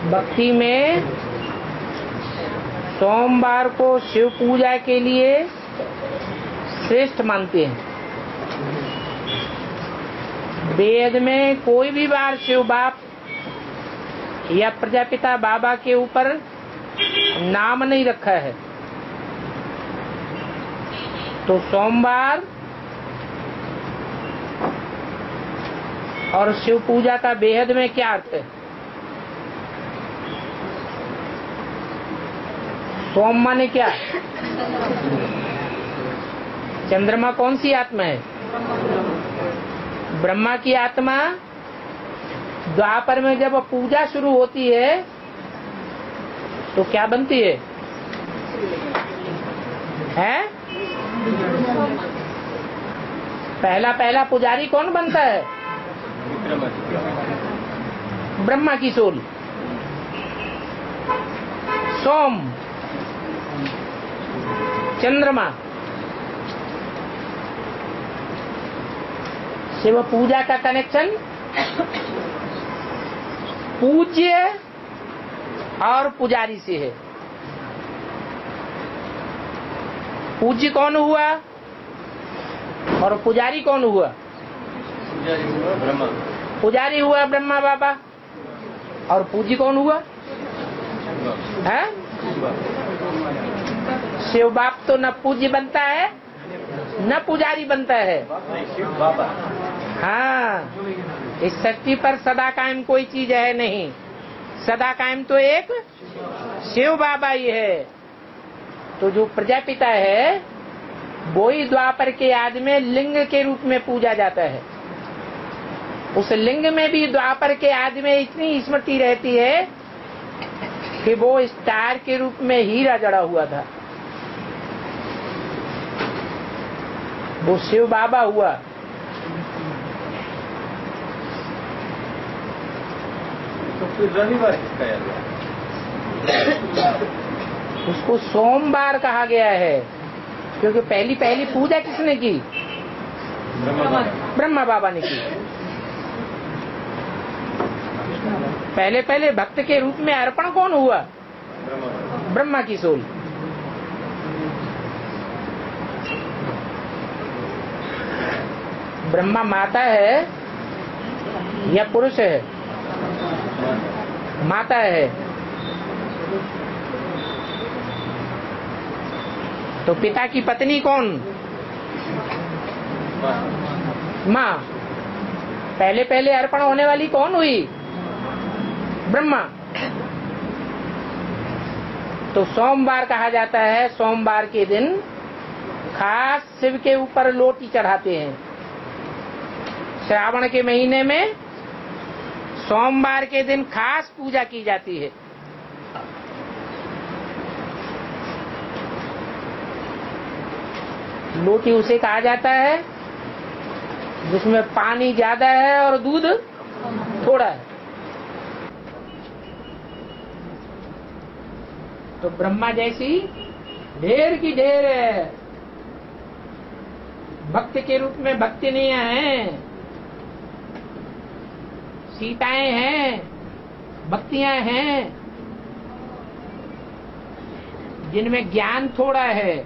भक्ति में सोमवार को शिव पूजा के लिए श्रेष्ठ मानते हैं। वेद में कोई भी बार शिव बाप या प्रजापिता बाबा के ऊपर नाम नहीं रखा है। तो सोमवार और शिव पूजा का बेहद में क्या अर्थ है? सोम माने क्या? चंद्रमा कौन सी आत्मा है? ब्रह्मा की आत्मा। द्वापर में जब पूजा शुरू होती है तो क्या बनती है? हैं? पहला पुजारी कौन बनता है? ब्रह्मा की सोल। सोम, चंद्रमा। शिव पूजा का कनेक्शन पूज्य और पुजारी से है। पूज्य कौन हुआ और पुजारी कौन हुआ? ब्रह्मा। पुजारी हुआ ब्रह्मा बाबा और पूज्य कौन हुआ? है शिव बाप। तो न पूज्य बनता है न पुजारी बनता है। हाँ, इस सृष्टि पर सदा कायम कोई चीज है नहीं। सदा कायम तो एक शिव बाबा ही है। तो जो प्रजापिता है वो ही द्वापर के आदि में लिंग के रूप में पूजा जाता है। उस लिंग में भी द्वापर के आदि में इतनी स्मृति रहती है कि वो स्टार के रूप में हीरा जड़ा हुआ था। वो शिव बाबा हुआ। तो फिर रविवार किसका याद? उसको सोमवार कहा गया है क्योंकि पहली पूजा किसने की? ब्रह्मा बाबा ने की। पहले भक्त के रूप में अर्पण कौन हुआ? ब्रह्मा की सोल। ब्रह्मा माता है या पुरुष है? माता है। तो पिता की पत्नी कौन? माँ। पहले अर्पण होने वाली कौन हुई? ब्रह्मा। तो सोमवार कहा जाता है। सोमवार के दिन खास शिव के ऊपर लोटी चढ़ाते हैं। श्रावण के महीने में सोमवार के दिन खास पूजा की जाती है। लोटी उसे कहा जाता है जिसमें पानी ज्यादा है और दूध थोड़ा है। तो ब्रह्मा जैसी ढेर की ढेर भक्त के रूप में भक्तिनियां हैं, सीताएं हैं, भक्तियां हैं जिनमें ज्ञान थोड़ा है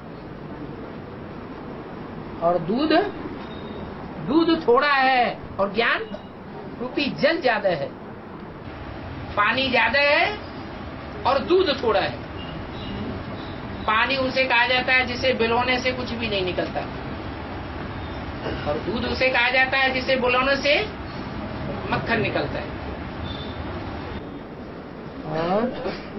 और दूध थोड़ा है और ज्ञान रूपी जल ज्यादा है। पानी ज्यादा है और दूध थोड़ा है। पानी उसे कहा जाता है जिसे बिलोने से कुछ भी नहीं निकलता और दूध उसे कहा जाता है जिसे बिलोने से मक्खन निकलता है। और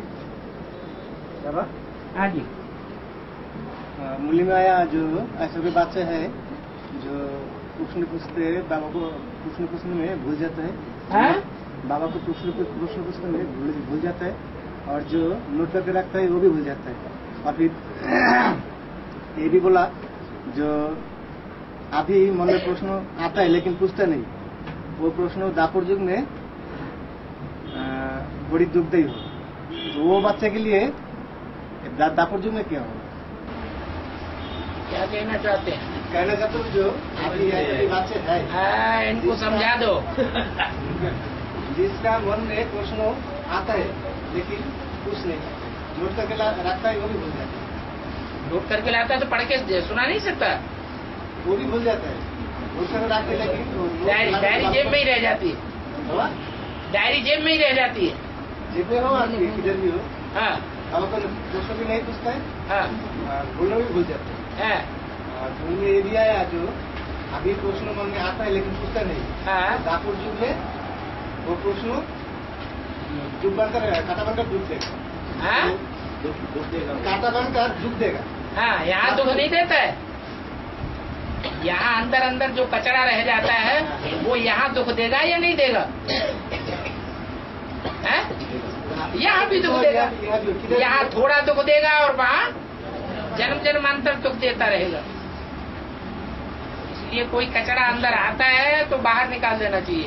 हाँ जी, मूली में आया जो ऐसे भी बच्चे हैं जो प्रश्न पूछते हैं बाबा को, प्रश्न पूछने में भूल जाते हैं। बाबा को प्रश्न पूछने में भूल जाता है और जो नोट करके रखता है वो भी भूल जाता है। और फिर ये भी बोला जो अभी मन में प्रश्न आता है लेकिन पूछता नहीं, वो प्रश्न दापुर युग में बड़ी दुखदायी हो। तो वो बच्चे के लिए दापुर युग में क्या हो? क्या कहना चाहते हैं? कहना चाहते हो जो अभी बच्चे है इनको समझा दो। जिसका मन में प्रश्न आता है लेकिन कुछ नहीं नोट करके रखता है, वो भी भूल जाता है। नोट करके लाता है तो पढ़ के सुना नहीं सकता। वो भी भूल जाता है, नोट करके रखते लेकिन डायरी जेब में ही रह जाती है। डायरी जेब में ही रह जाती है। जेब में हो आपकी किधर भी हो। हाँ अब अपन प्रश्न भी नहीं पूछता है, हाँ बोलना भी भूल जाता है। हाँ उनमें ये भी आया जो अभी प्रश्न मन में आता है लेकिन पूछता नहीं। हाँ दापुर युग में वो प्रश्न जुग बनकर काटा बनकर डूब देगा। हाँ काटा बनकर डूब देगा। हाँ, यहाँ दुख नहीं देता है। यहाँ अंदर अंदर जो कचरा रह जाता है वो यहाँ दुख देगा या नहीं देगा? हैं? यहाँ भी दुख देगा। यहाँ थोड़ा दुख देगा और वहाँ जन्म जन्मांतर दुख देता रहेगा। इसलिए कोई कचरा अंदर आता है तो बाहर निकाल देना चाहिए।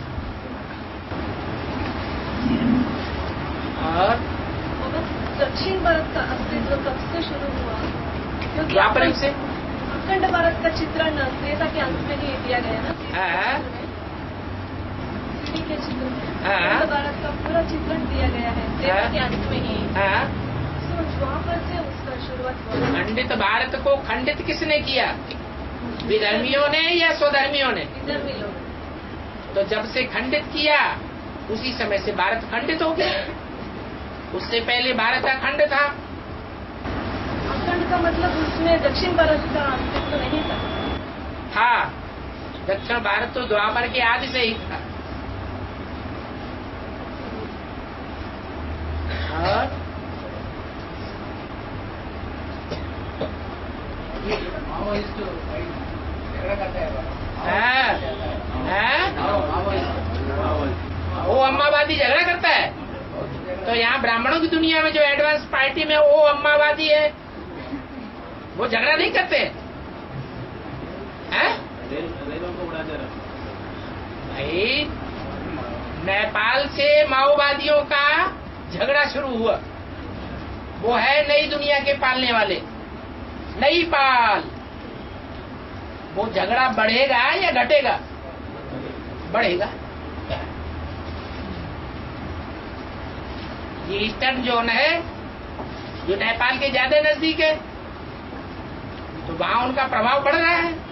और दक्षिण भारत का अस्तित्व कब से शुरू हुआ? क्योंकि द्वापर युग से। अखंड भारत का चित्रण त्रेता के अंत में ही दिया गया ना। हाँ। सीढ़ी के चित्र में हाँ। अखंड भारत का पूरा चित्रण दिया गया है त्रेता के अंत में ही। हाँ, तो द्वापर से उसका शुरुआत हुआ। खंडित भारत को खंडित किसने किया? विधर्मियों ने या स्वधर्मियों ने? विधर्मी लोग। तो जब से खंडित किया उसी समय से भारत खंडित हो गया। उससे पहले भारत अखंड था। अखंड का मतलब उसमें दक्षिण भारत का अस्तित्व नहीं था। हाँ, दक्षिण भारत तो द्वापर के आदि से ही था। और वो अम्मावादी झगड़ा करता है। तो यहाँ ब्राह्मणों की दुनिया में जो एडवांस पार्टी में वो अम्मावादी है, वो झगड़ा नहीं करते हैं? भाई, नेपाल से माओवादियों का झगड़ा शुरू हुआ। वो है नई दुनिया के पालने वाले, नई पाल। वो झगड़ा बढ़ेगा या घटेगा? बढ़ेगा। ये ईस्टर्न जोन है जो नेपाल के ज्यादा नजदीक है, तो वहां उनका प्रभाव बढ़ रहा है।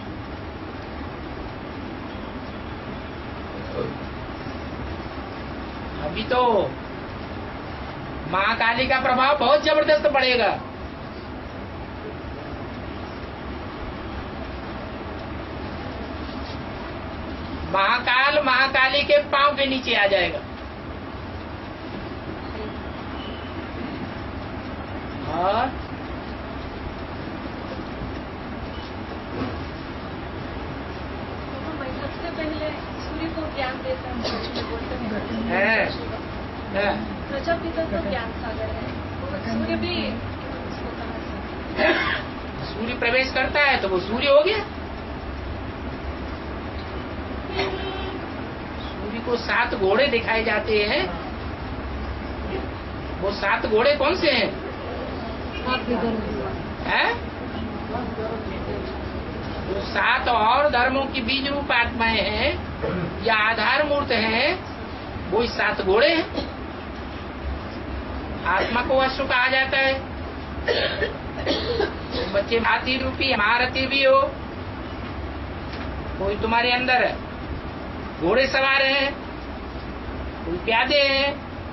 अभी तो महाकाली का प्रभाव बहुत जबरदस्त बढ़ेगा। महाकाल महाकाली के पांव के नीचे आ जाएगा। और सबसे पहले सूर्य को ज्ञान देता है। है। प्रजापिता तो ज्ञान सागर है। सूर्य भी उसको कहा जाता सूर्य प्रवेश करता है तो वो सूर्य हो गया। सूर्य को 7 घोड़े दिखाए जाते हैं। वो 7 घोड़े कौन से हैं? हैं? वो 7 और धर्मों की बीज रूप आत्माएं हैं या आधार मूर्त हैं, वो 7 घोड़े हैं। आत्मा को अश्व कहा जाता है। बच्चे हाथी रूपी महारथी भी हो, कोई तुम्हारे अंदर घोड़े सवार हैं, कोई प्यादे हैं।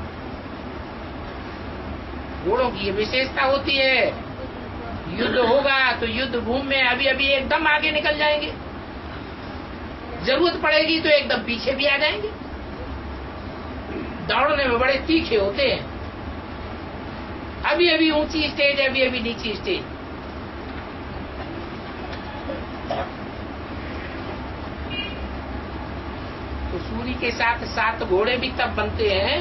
घोड़ों की ये विशेषता होती है, युद्ध होगा तो युद्ध भूमि में अभी अभी एकदम आगे निकल जाएंगे, जरूरत पड़ेगी तो एकदम पीछे भी आ जाएंगे। दौड़ने में बड़े तीखे होते हैं, अभी अभी ऊंची स्टेज, अभी अभी नीची स्टेज। तो सूर्य के साथ 7 घोड़े भी तब बनते हैं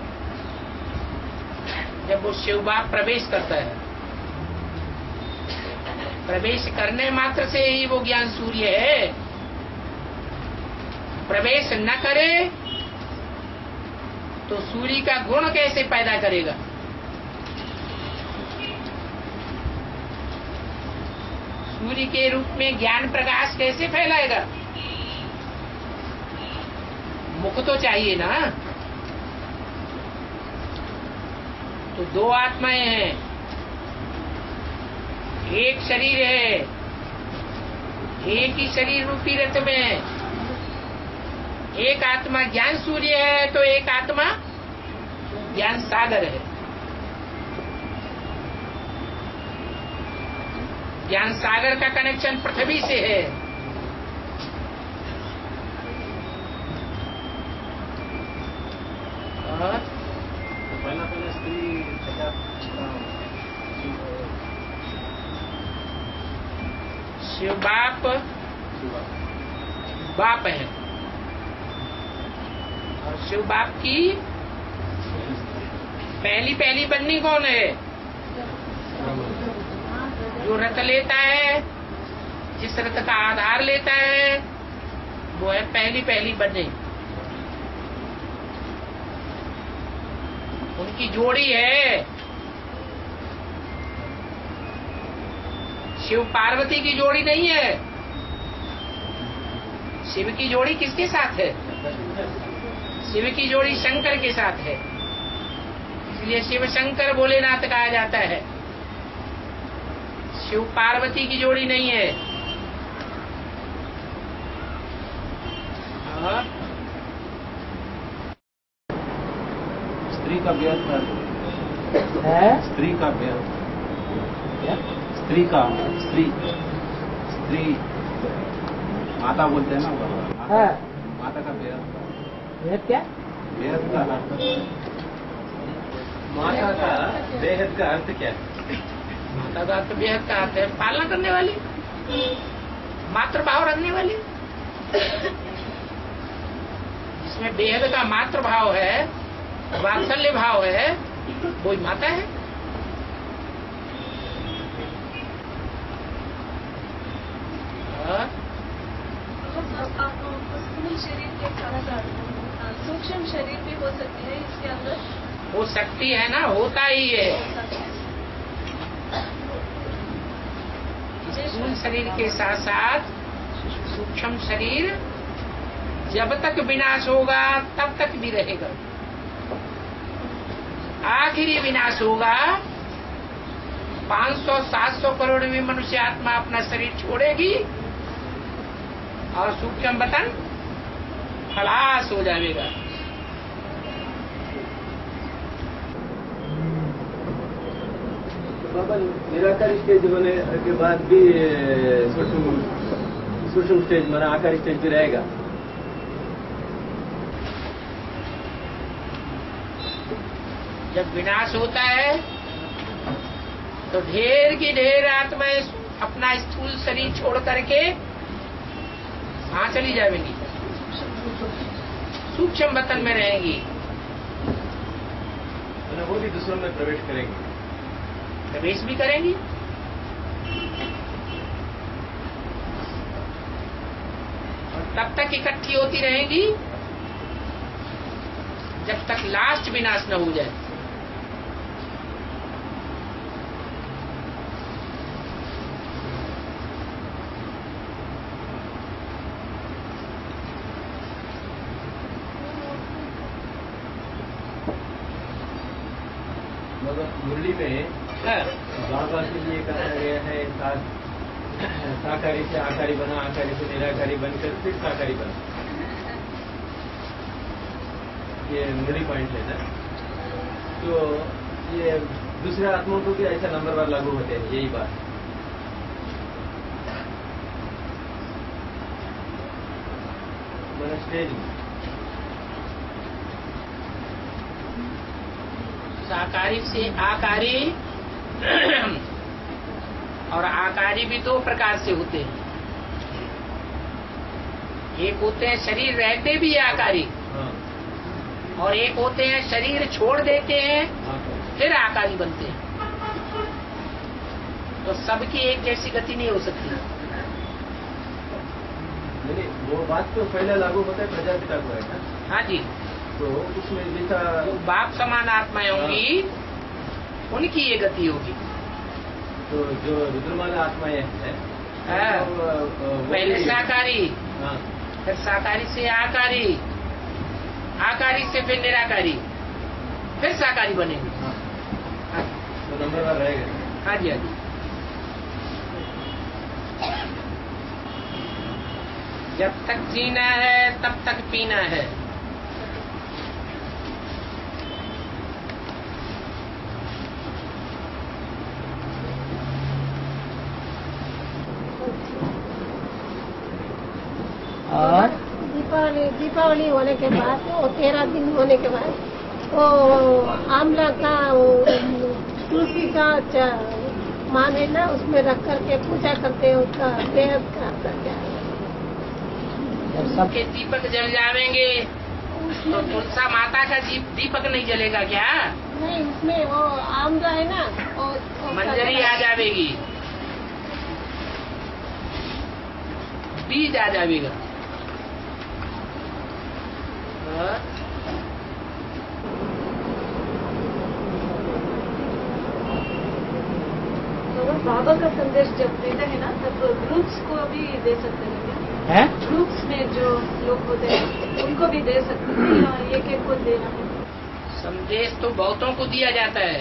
जब वो शिव बाप प्रवेश करता है। प्रवेश करने मात्र से ही वो ज्ञान सूर्य है। प्रवेश न करे तो सूर्य का गुण कैसे पैदा करेगा? सूर्य के रूप में ज्ञान प्रकाश कैसे फैलाएगा? मुख तो चाहिए ना। तो दो आत्माएं हैं, एक शरीर है, एक ही शरीर रूपी रथ में एक आत्मा ज्ञान सूर्य है तो एक आत्मा ज्ञान सागर है। ज्ञान सागर का कनेक्शन पृथ्वी से है। और पहला स्त्री शिव बाप है और शिव बाप की पहली बन्नी कौन है? जो रथ लेता है, जिस रथ का आधार लेता है, वो है पहली बन्नी। उनकी जोड़ी है। शिव पार्वती की जोड़ी नहीं है। शिव की जोड़ी किसके साथ है? शिव की जोड़ी शंकर के साथ है, इसलिए शिव शंकर भोलेनाथ कहा जाता है। शिव पार्वती की जोड़ी नहीं है। और स्त्री का ब्याह है? स्त्री का ब्याह स्त्री माता बोलते हैं ना, हाँ। माता का ब्याह। यह क्या? बेहद का माता का बेहद का अर्थ क्या है? माता का अर्थ बेहद का अर्थ है पालना करने वाली, मातृभाव रखने वाली। जिसमें बेहद का मातृभाव है, वात्सल्य भाव है, वो ही माता है। स्थूल शरीर के साथ सूक्ष्म शरीर भी हो सकती है इसके अंदर। वो शक्ति है ना, होता ही है। स्थूल शरीर के साथ साथ सूक्ष्म शरीर जब तक विनाश होगा तब तक भी रहेगा। आखिरी विनाश होगा 500-700 करोड़ में मनुष्य आत्मा अपना शरीर छोड़ेगी और सूक्ष्म वतन खलास हो जाएगा। बाबा निराकार स्टेज होने के बाद भी सूक्ष्म स्टेज माना आकार स्टेज भी रहेगा। जब विनाश होता है तो ढेर की ढेर आत्माएं अपना स्थूल शरीर छोड़ करके कहाँ चली जाएंगी? सूक्ष्म वतन में रहेंगी। वो भी दूसरों में प्रवेश करेंगे, प्रवेश भी करेंगी। और तब तक इकट्ठी होती रहेंगी जब तक लास्ट विनाश न हो जाए। मुरली में बाबा के लिए कहा गया है साकारी से आकारी बना, आकारी से निराकारी बनकर फिर साकारी बना। ये मुरली पॉइंट है ना। तो ये दूसरे आत्माओं को भी ऐसा नंबरवार लागू होते हैं, यही बात। स्टेज साकारी से आकारी और आकारी भी दो प्रकार से होते हैं। एक होते हैं शरीर रहते भी आकारी, और एक होते हैं शरीर छोड़ देते हैं फिर आकारी बनते हैं। तो सबकी एक जैसी गति नहीं हो सकती। नहीं, वो बात तो पहले लागू होता है प्रजापिता को, है ना? हाँ जी। तो उसमें जैसा जो बाप समान आत्माएं होंगी उनकी ये गति होगी। तो जो रुद्रमान आत्माएं हैं पहले साकारी, फिर साकारी से आकारी, आकारी से फिर निराकारी, फिर साकारी बनेगी। मंगलवार रहेगा। हाँ जी, हाँ जी। जब तक जीना है तब तक पीना है। और दीपावली होने के बाद वो 13 दिन होने के बाद वो आंवला का तुलसी का माने ना उसमें रख करके पूजा करते हैं, उसका बेहद करता है। जब सबके दीपक जल जाएंगे तो तुलसा माता का दीपक नहीं जलेगा क्या? नहीं, उसमें वो आंवला है ना, वो मंजरी आ जाएगी, बीज आ जाएगा। तो बाबा का संदेश जब देते हैं ना, तब ग्रुप्स को भी दे सकते हैं क्या? ग्रुप्स में जो लोग होते हैं उनको भी दे सकते हैं या एक एक को देना है? संदेश तो बहुतों को दिया जाता है,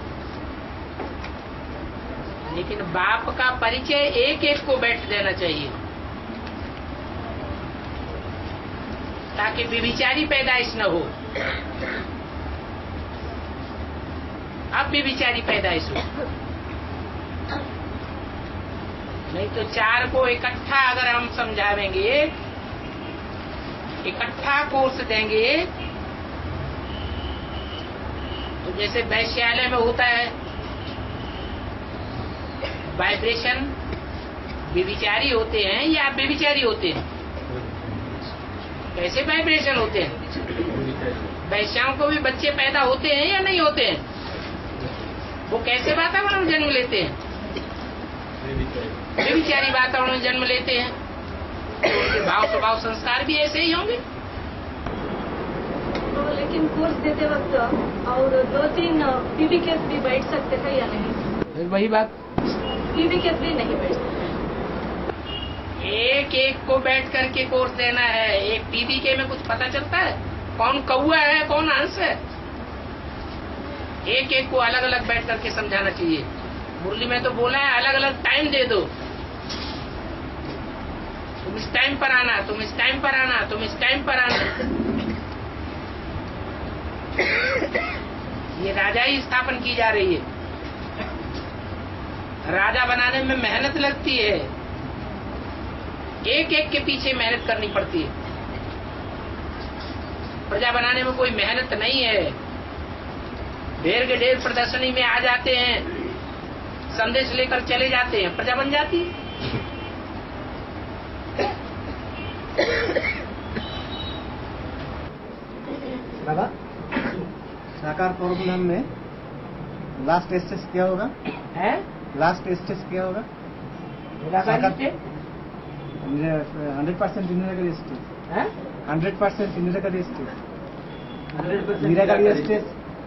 लेकिन बाप का परिचय एक एक को बैठ देना चाहिए, ताकि व्यभिचारी पैदाइश न हो। अब व्यभिचारी पैदाइश हो, नहीं तो चार को इकट्ठा अगर हम समझावेंगे, इकट्ठा कोर्स देंगे, तो जैसे वैश्यालय में होता है वाइब्रेशन, व्यभिचारी होते हैं या व्यभिचारी होते हैं? कैसे वाइब्रेशन होते हैं? वैश्याओं को भी बच्चे पैदा होते हैं या नहीं होते हैं? वो कैसे वातावरण में जन्म लेते हैं? व्यभिचारी वातावरण में जन्म लेते हैं, तो उनके भाव स्वभाव संस्कार भी ऐसे ही होंगे। तो लेकिन कोर्स देते वक्त और 2-3 पीबी केस भी बैठ सकते थे या नहीं? वही बात, पीबी केस भी नहीं बैठ सकते। एक एक को बैठ करके कोर्स देना है। एक पीबीके में कुछ पता चलता है कौन कौआ है कौन हंस है? एक एक को अलग अलग बैठ करके समझाना चाहिए। मुरली में तो बोला है अलग अलग टाइम दे दो, तुम इस टाइम पर आना, तुम इस टाइम पर आना, तुम इस टाइम पर आना। ये राजा ही स्थापन की जा रही है। राजा बनाने में मेहनत लगती है, एक एक के पीछे मेहनत करनी पड़ती है। प्रजा बनाने में कोई मेहनत नहीं है। ढेर के ढेर प्रदर्शनी में आ जाते हैं, संदेश लेकर चले जाते हैं, प्रजा बन जाती है। बाबा, साकार प्रोग्राम में लास्ट स्टेज क्या होगा? है लास्ट स्टेज क्या होगा? 100% निराकारी स्टेज, 100% निराकारी स्टेज, निराकारी स्टेज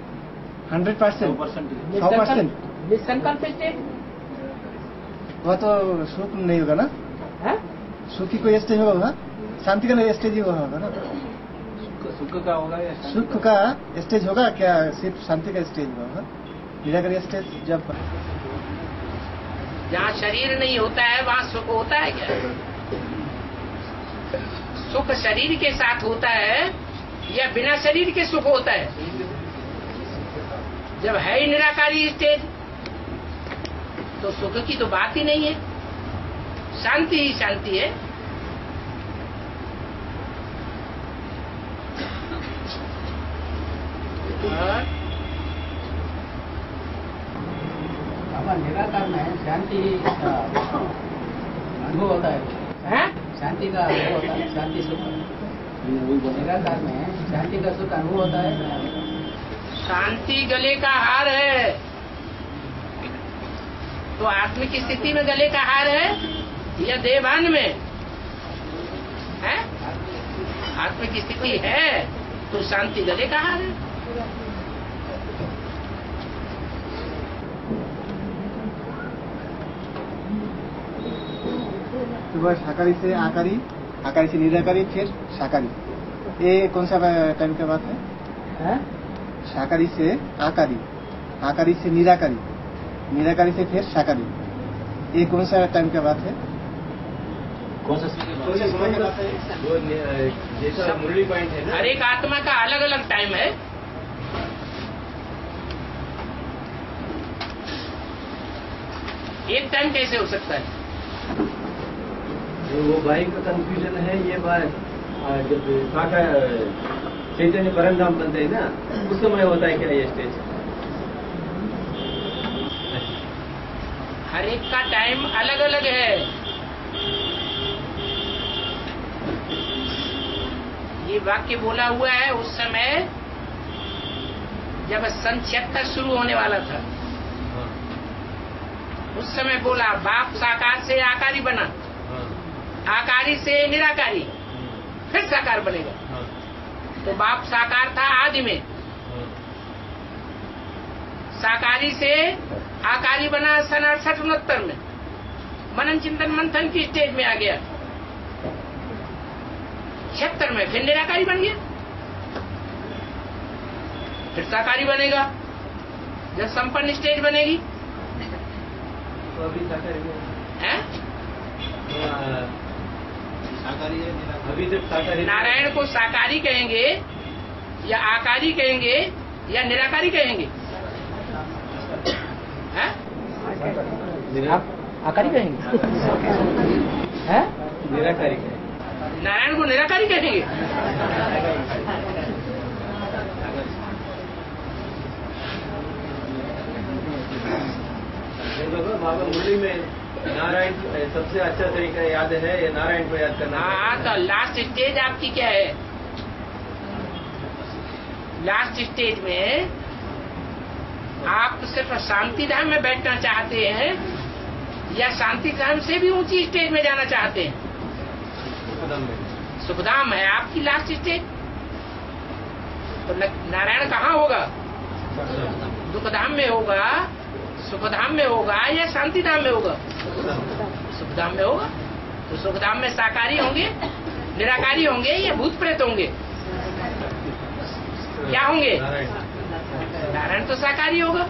100%, 100% स्टेज। वह तो सुख नहीं होगा ना? सुखी कोई स्टेज होगा, शांति का स्टेज ही होगा ना? सुख का होगा या सुख का स्टेज होगा क्या? सिर्फ शांति का स्टेज होगा? निराकारी स्टेज जब जहाँ शरीर नहीं होता है वहाँ सुख होता है क्या? सुख शरीर के साथ होता है या बिना शरीर के सुख होता है? जब है ही निराकारी स्टेज तो सुख की तो बात ही नहीं है, शांति ही शांति है। निराकार में शांति अनुभव होता है, शांति का अनुभव होता है, शांति सुख। निराकार में शांति का सुख अनुभव होता है। शांति गले का हार है, तो आत्मिक स्थिति में गले का हार है या देवान में है? आत्मिक स्थिति है तो शांति गले का हार है। तो वह शाकारी से आकारी, आकारी से निराकारी, फिर शाकारी। ये कौन सा टाइम का बात है? शाकारी से आकारी, आकारी से निराकारी, निराकारी से फिर साकारी। ये कौन सा टाइम का बात है? कौन सा समय का बात है? वो जैसा मुरली पॉइंट है ना, हर एक आत्मा का अलग अलग टाइम है। एक टाइम कैसे हो सकता है? वो भाई का कंफ्यूजन है ये बात। जब साकार चैतन्य परमधाम बनते हैं ना, उस समय होता है क्या ये स्टेज? हर एक का टाइम अलग अलग है। ये वाक्य बोला हुआ है उस समय जब सन 76 शुरू होने वाला था। उस समय बोला बाप साकार से आकारी बना, आकारी से निराकारी, फिर साकार बनेगा। तो बाप साकार था आदि में, साकारी से आकारी बना सन 68-69 में, मनन चिंतन मंथन की स्टेज में आ गया। 76 में फिर निराकारी बन गया, फिर साकारी बनेगा जब संपन्न स्टेज बनेगी। तो अभी साकारी है अभी तक साकारी। नारायण को साकारी कहेंगे या आकारी कहेंगे या निराकारी कहेंगे? हैं? आप आकारी कहेंगे? हैं? निराकारी है। नारायण को निराकारी कहेंगे? बाबा मुरली में नारायण सबसे अच्छा तरीका याद है, ये नारायण को याद करना। हाँ, तो लास्ट स्टेज आपकी क्या है? लास्ट स्टेज में आप सिर्फ शांति धाम में बैठना चाहते हैं या शांति धाम से भी ऊंची स्टेज में जाना चाहते हैं? सुखधाम है आपकी लास्ट स्टेज। तो नारायण कहाँ होगा? दुखधाम में होगा, सुखधाम में होगा या शांति धाम में होगा? सुखधाम में होगा। तो सुखधाम में साकारी होंगे, निराकारी होंगे या भूत प्रेत होंगे? क्या होंगे? नारायण तो साकारी होगा।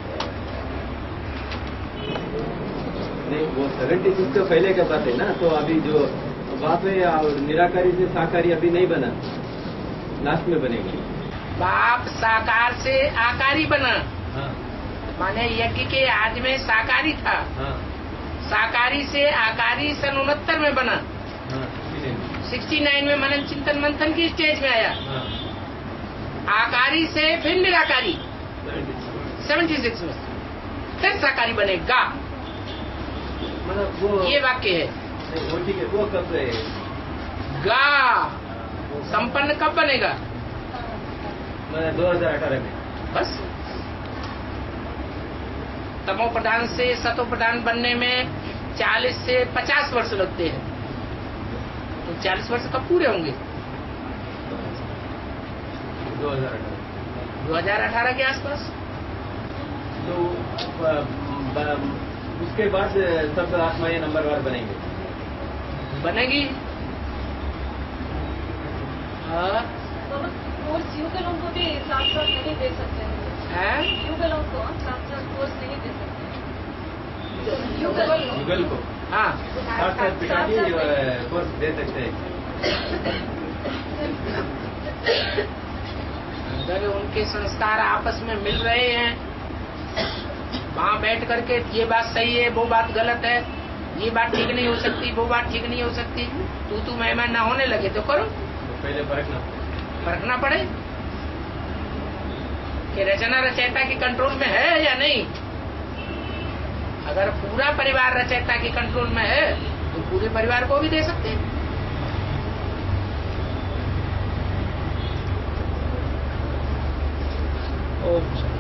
नहीं, वो 76 तो पहले का बात है ना। तो अभी जो बात है निराकारी से साकारी अभी नहीं बना, लास्ट में बनेगी। बाप साकार से आकारी बना। हाँ, माने यज्ञ के आदि में साकारी था, हाँ, साकारी से आकारी सन 69 में बना, हाँ, 69 में मनन चिंतन मंथन की स्टेज में आया, हाँ, आकारी से फिर निराकारी 76 में, फिर साकारी बनेगा। मतलब वो ये वाक्य है। वो ठीक है, वो कब है? गा संपन्न कब बनेगा? मतलब 2018 में। बस तमो प्रधान से सतो प्रधान बनने में 40 से 50 वर्ष लगते हैं। तो 40 वर्ष कब पूरे होंगे? 2018 के आसपास। तो उसके बाद सब आत्माएं नंबरवार बनेंगे, बनेगी। हाँ, कोर्स युगलों को भी साथ साथ नहीं दे सकते हैं। है? युगलों को साथ साथ कोर्स नहीं दे सकते। युगल को हाँ, साथ साथ बिठा के कोर्स दे सकते हैं। अगर उनके संस्कार आपस में मिल रहे हैं, वहाँ बैठ करके ये बात सही है, वो बात गलत है, ये बात ठीक नहीं हो सकती, वो बात ठीक नहीं हो सकती, तू मेहमान ना होने लगे तो करो। तो पहले परखना पड़े कि रचना रचयिता के कंट्रोल में है या नहीं। अगर पूरा परिवार रचयिता के कंट्रोल में है तो पूरे परिवार को भी दे सकते हैं। ओम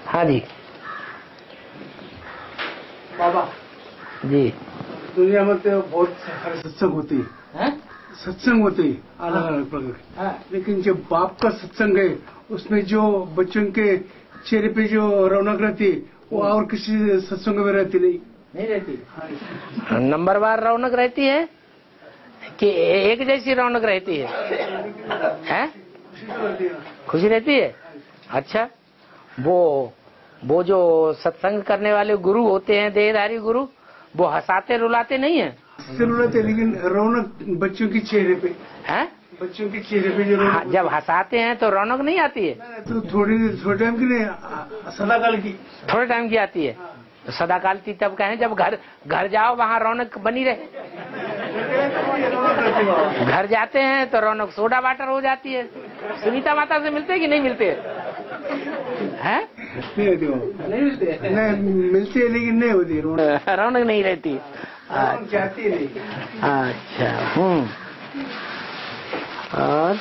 हाँ जी बाबा जी। दुनिया में तो बहुत सारे सत्संग होते हैं, सत्संग होते हैं अलग अलग प्रकार के, लेकिन जब बाप का सत्संग है उसमें जो बच्चों के चेहरे पे जो रौनक रहती है वो और किसी सत्संग में रहती नहीं रहती। नंबरवार रौनक रहती है कि एक जैसी रौनक रहती है? खुशी रहती है। अच्छा, वो जो सत्संग करने वाले गुरु होते हैं, देहधारी गुरु, वो हंसाते रुलाते नहीं है? रुलाते, लेकिन रौनक बच्चों के चेहरे पे है। बच्चों के चेहरे पे जो जब हंसाते हैं तो रौनक नहीं आती है? तो थोड़े टाइम की नहीं, सदाकाल की। थोड़े टाइम की आती है। तो सदाकाल की तब कहें जब घर जाओ वहाँ रौनक बनी रहे। घर जाते हैं तो रौनक सोडा वाटर हो जाती है। सुनीता माता से मिलते कि नहीं मिलते हैं? नहीं मिलते, नहीं मिलते, लेकिन नहीं होती रौनक नहीं रहती। जाती नहीं। अच्छा। और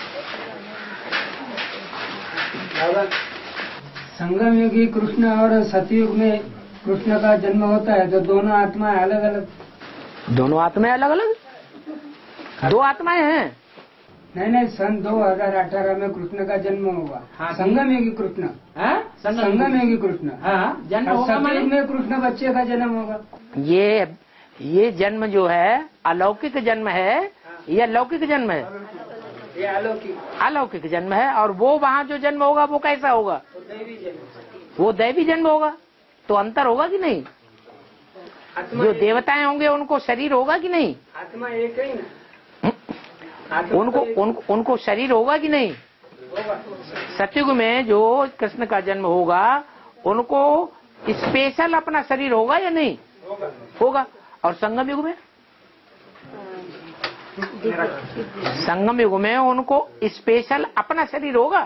संगम युगी कृष्ण और सतयुग में कृष्ण का जन्म होता है, तो दोनों आत्माएं अलग अलग। दोनों आत्माएं अलग अलग? दो आत्माएं हैं? नहीं, सन 2018 में कृष्ण का जन्म होगा। हाँ, संगम युगी कृष्ण। संगम युगी कृष्ण। हाँ, जन्म होगा। सतयुग में कृष्ण बच्चे का जन्म होगा। ये जन्म जो है अलौकिक जन्म है या लौकिक जन्म है? ये अलौकिक जन्म है। और वो वहाँ जो जन्म होगा वो कैसा होगा? वो दैवी जन्म होगा। तो अंतर होगा कि नहीं? जो देवताएं होंगे उनको शरीर होगा कि नहीं? आत्मा एक ही ना। उनको शरीर होगा कि नहीं? सतयुग में जो कृष्ण का जन्म होगा उनको स्पेशल अपना शरीर होगा या नहीं? होगा। और संगम युग में? संगम युग में उनको स्पेशल अपना शरीर होगा?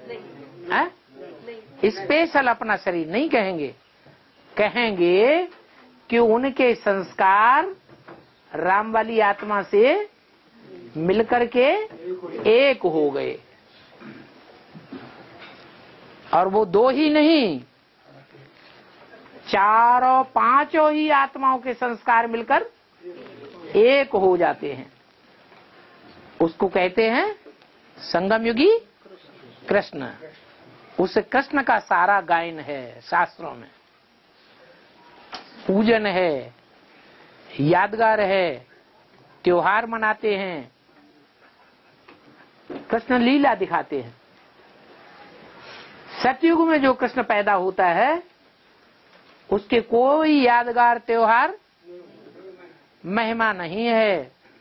स्पेशल अपना शरीर नहीं कहेंगे, कहेंगे कि उनके संस्कार राम वाली आत्मा से मिलकर के एक हो गए। और वो दो ही नहीं, चारों पांचों ही आत्माओं के संस्कार मिलकर एक हो जाते हैं। उसको कहते हैं संगम युगी कृष्ण। उस कृष्ण का सारा गायन है शास्त्रों में, पूजन है, यादगार है, त्योहार मनाते हैं, कृष्ण लीला दिखाते हैं। सतयुग में जो कृष्ण पैदा होता है उसके कोई यादगार त्योहार महिमा नहीं है,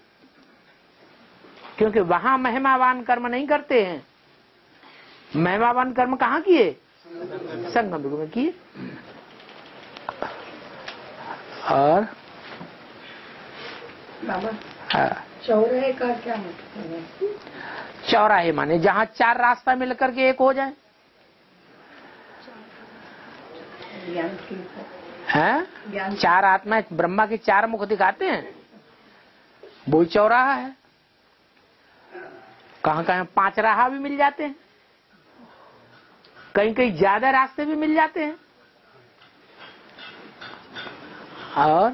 क्योंकि वहां महिमावान कर्म नहीं करते हैं। महिमावान कर्म कहाँ किए? संगम युग में किए। और बाबा चौराहे का क्या मतलब है? चौराहे माने जहाँ चार रास्ता मिलकर के एक हो जाए। हैं? चार आत्माएं, ब्रह्मा के चार मुख दिखाते हैं, वो चौराहा है। कहाँ कहाँ पांच राह भी मिल जाते हैं, कहीं कहीं ज्यादा रास्ते भी मिल जाते हैं। और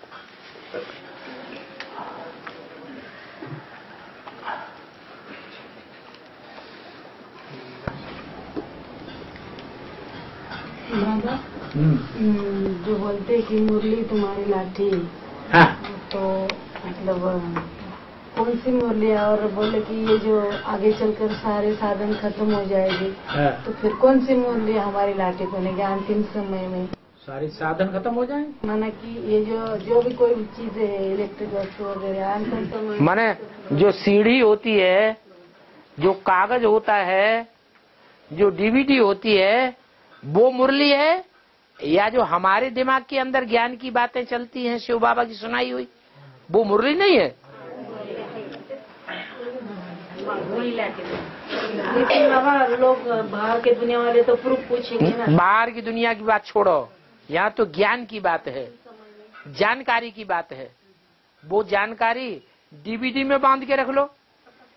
बाबा जो बोलते कि मुरली तुम्हारी लाठी, हाँ, तो मतलब कौन सी मुरली है? और बोले कि ये जो आगे चलकर सारे साधन खत्म हो जाएगी, तो फिर कौन सी मुरली हमारी लाठी बनेगी अंतिम समय में? सारे साधन खत्म हो जाए माना कि ये जो भी कोई चीज है, इलेक्ट्रिक वस्तु वगैरह अंतिम समय, माने जो सीढ़ी होती है, जो कागज होता है, जो डीवीडी होती है, वो मुरली है, या जो हमारे दिमाग के अंदर ज्ञान की बातें चलती हैं शिव बाबा की सुनाई हुई, वो मुरली नहीं है? लेकिन बाबा लोग बाहर के दुनिया वाले तो प्रूफ पूछेंगे ना। बाहर की दुनिया की बात छोड़ो, यहाँ तो ज्ञान की बात है, जानकारी की बात है। वो जानकारी डीवीडी में बांध के रख लो,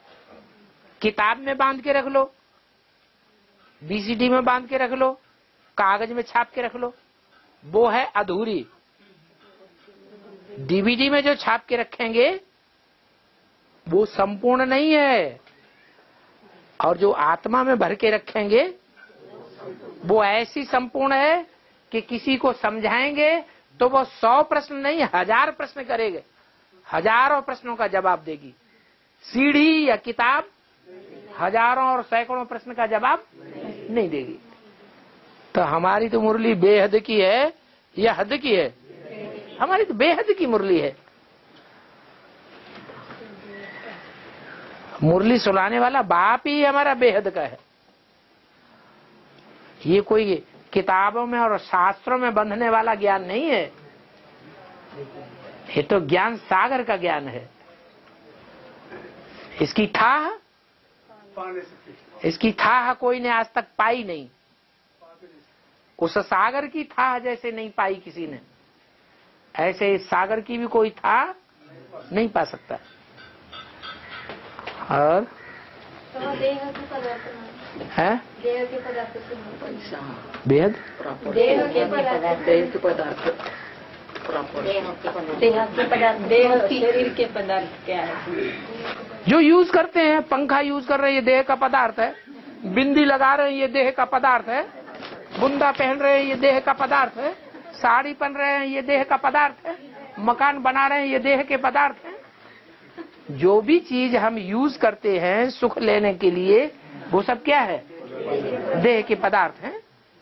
किताब में बांध के रख लो, बीसीडी में बांध के रख लो, कागज में छाप के रख लो, वो है अधूरी। डीवीडी में जो छाप के रखेंगे वो संपूर्ण नहीं है, और जो आत्मा में भर के रखेंगे वो ऐसी संपूर्ण है कि किसी को समझाएंगे तो वो 100 प्रश्न नहीं 1000 प्रश्न करेंगे, हजारों प्रश्नों का जवाब देगी। सीढ़ी या किताब हजारों और सैकड़ों प्रश्न का जवाब नहीं देगी। तो हमारी तो मुरली बेहद की है या हद की है? हमारी तो बेहद की मुरली है। मुरली सुनाने वाला बाप ही हमारा बेहद का है। ये कोई किताबों में और शास्त्रों में बंधने वाला ज्ञान नहीं है, ये तो ज्ञान सागर का ज्ञान है। इसकी थाह कोई ने आज तक पाई नहीं, उस सागर की थाह जैसे नहीं पाई किसी ने, ऐसे इस सागर की भी कोई थाह नहीं पा सकता। और है बेहद शरीर के पदार्थ क्या है? जो यूज करते हैं, पंखा यूज कर रहे हैं ये देह का पदार्थ है, बिंदी लगा रहे हैं ये देह का पदार्थ है, बुंदा पहन रहे हैं ये देह का पदार्थ है, साड़ी पहन रहे हैं ये देह का पदार्थ है, मकान बना रहे हैं ये देह के पदार्थ है। जो भी चीज हम यूज करते हैं सुख लेने के लिए वो सब क्या है? देह के पदार्थ हैं।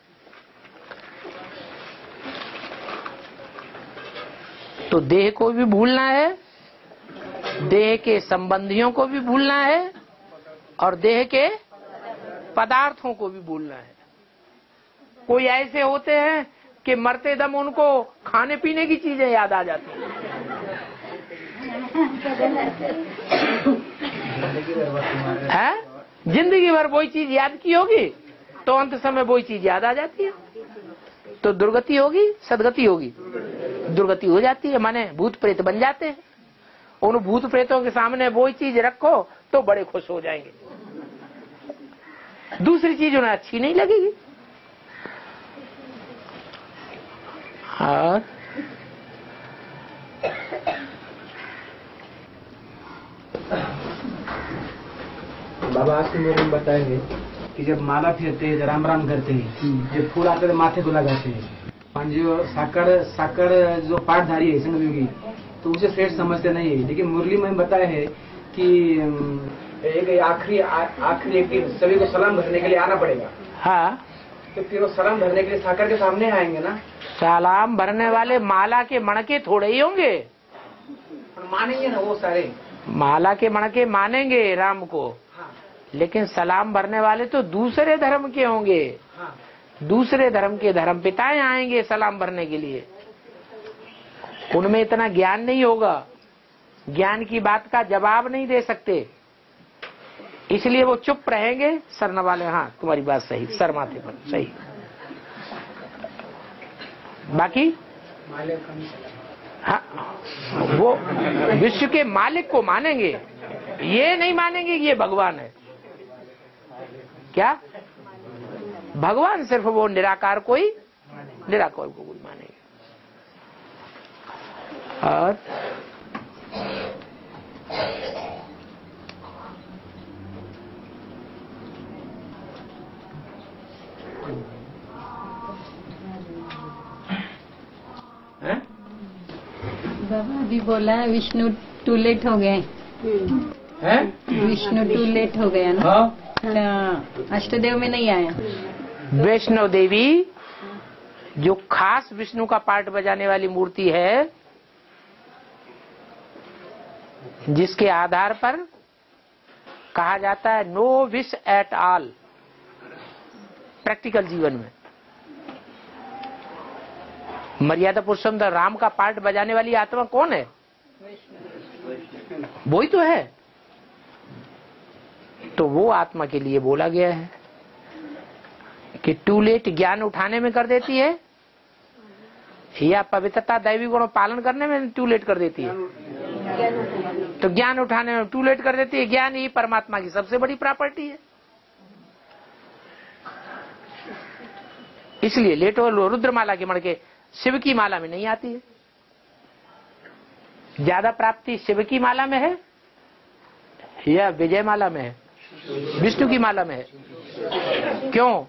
तो देह को भी भूलना है, देह के संबंधियों को भी भूलना है, और देह के पदार्थों को भी भूलना है। कोई ऐसे होते हैं कि मरते दम उनको खाने पीने की चीजें याद आ जाती हैं। जिंदगी भर वही चीज याद की होगी तो अंत समय वही चीज याद आ जाती है, तो दुर्गति होगी सदगति होगी? दुर्गति हो जाती है, माने भूत प्रेत बन जाते हैं। उन भूत प्रेतों के सामने वही चीज रखो तो बड़े खुश हो जाएंगे, दूसरी चीज उन्हें अच्छी नहीं लगेगी। और बाबा आज मेरे बताएंगे कि जब माला फेरते हैं, राम राम करते हैं, जब फूल आते तो माथे को लगाते हैं, और जो साकड़ जो पाठधारी है संगयोगी तो उसे श्रेष्ठ समझते नहीं है। लेकिन मुरली में बताया है कि एक आखिरी एक दिन सभी को सलाम भरने के लिए आना पड़ेगा। हाँ, तो फिर वो सलाम भरने के लिए साकड़ के सामने आएंगे ना। सलाम भरने वाले माला के मणके थोड़े ही होंगे, मानेंगे ना वो सारे। माला के मणके मानेंगे राम को, लेकिन सलाम भरने वाले तो दूसरे धर्म के होंगे। दूसरे धर्म के धर्म पिताएं आएंगे सलाम भरने के लिए, उनमें इतना ज्ञान नहीं होगा, ज्ञान की बात का जवाब नहीं दे सकते, इसलिए वो चुप रहेंगे। सर नवाले, हाँ तुम्हारी बात सही, सर माथे पर सही। बाकी हाँ, वो विश्व के मालिक को मानेंगे, ये नहीं मानेंगे कि ये भगवान है। क्या भगवान? सिर्फ वो निराकार को ही, निराकार को कोई मानेंगे। और बाबा अभी बोला है विष्णु टू लेट हो गए हैं, विष्णु टू लेट हो गया ना। अष्टदेव में नहीं आया। वैष्णव देवी जो खास विष्णु का पार्ट बजाने वाली मूर्ति है, जिसके आधार पर कहा जाता है no wish at all practical जीवन में, मर्यादा पुरुषोत्तम राम का पार्ट बजाने वाली आत्मा कौन है? वही तो है। तो वो आत्मा के लिए बोला गया है कि टू लेट ज्ञान उठाने में कर देती है या पवित्रता दैवी गुणों पालन करने में टू लेट कर देती है? तो ज्ञान उठाने में टू लेट कर देती है। ज्ञान ही परमात्मा की सबसे बड़ी प्रॉपर्टी है। इसलिए लेटो रुद्रमाला के मणके शिव की माला में नहीं आती है। ज्यादा प्राप्ति शिव की माला में है या विजय माला में है, विष्णु की माला में है? क्यों?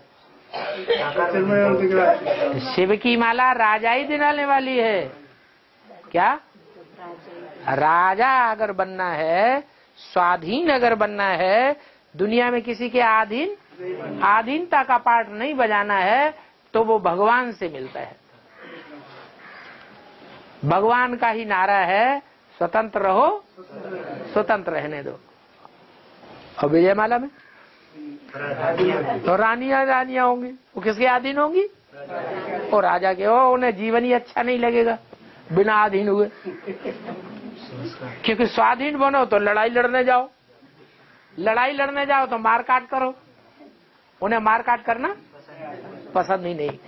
शिव की माला राजा ही दिलाने वाली है। क्या? राजा अगर बनना है, स्वाधीन अगर बनना है, दुनिया में किसी के आधीनता का पाठ नहीं बजाना है, तो वो भगवान से मिलता है। भगवान का ही नारा है, स्वतंत्र रहो, स्वतंत्र रहने दो। और विजय माला में तो रानियां होंगी, वो किसके अधीन होंगी? और राजा के। उन्हें जीवन ही अच्छा नहीं लगेगा बिना अधीन हुए, क्योंकि स्वाधीन बनो तो लड़ाई लड़ने जाओ, तो मार काट करो। उन्हें मार काट करना पसंद ही नहीं।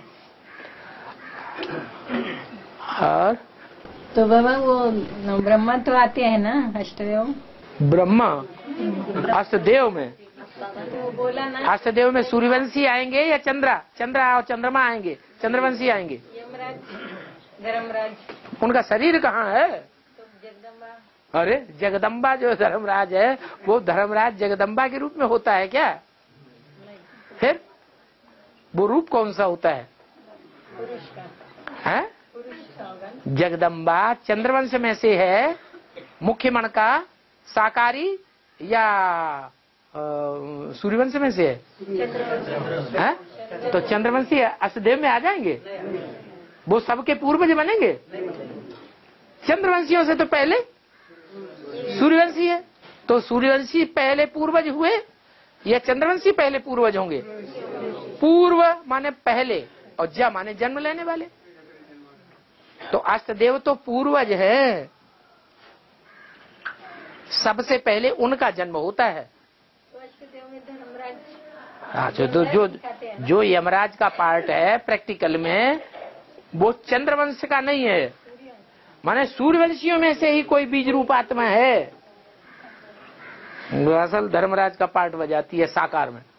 और तो बाबा वो ब्रह्मा तो आते हैं ना अष्टदेव? ब्रह्मा अष्टदेव में, तो बोला ना, अष्टदेव में सूर्यवंशी आएंगे या चंद्रा और चंद्रमा आएंगे? चंद्रवंशी आएंगे। यमराज, धर्मराज, उनका शरीर कहाँ है? तो जगदम्बा। अरे जगदम्बा जो धर्मराज है, वो धर्मराज जगदम्बा के रूप में होता है क्या? फिर वो रूप कौन सा होता है? पुरुष का है? जगदम्बा चंद्रवंश में से है, मुख्य मण का साकारी या सूर्यवंश में से है? तो चंद्रवंशी अष्टदेव में आ जाएंगे? वो सबके पूर्वज बनेंगे? चंद्रवंशियों से तो पहले सूर्यवंशी है, तो सूर्यवंशी पहले पूर्वज हुए या चंद्रवंशी पहले पूर्वज होंगे? पूर्व माने पहले और ज माने जन्म लेने वाले। तो अष्टदेव तो पूर्वज है, सबसे पहले उनका जन्म होता है। तो अष्टदेव में धर्मराज। अच्छा, तो जो यमराज का पार्ट है प्रैक्टिकल में, वो चंद्रवंश का नहीं है, माने सूर्यवंशियों में से ही कोई बीज रूप आत्मा है। वो असल धर्मराज का पार्ट बजाती है साकार में।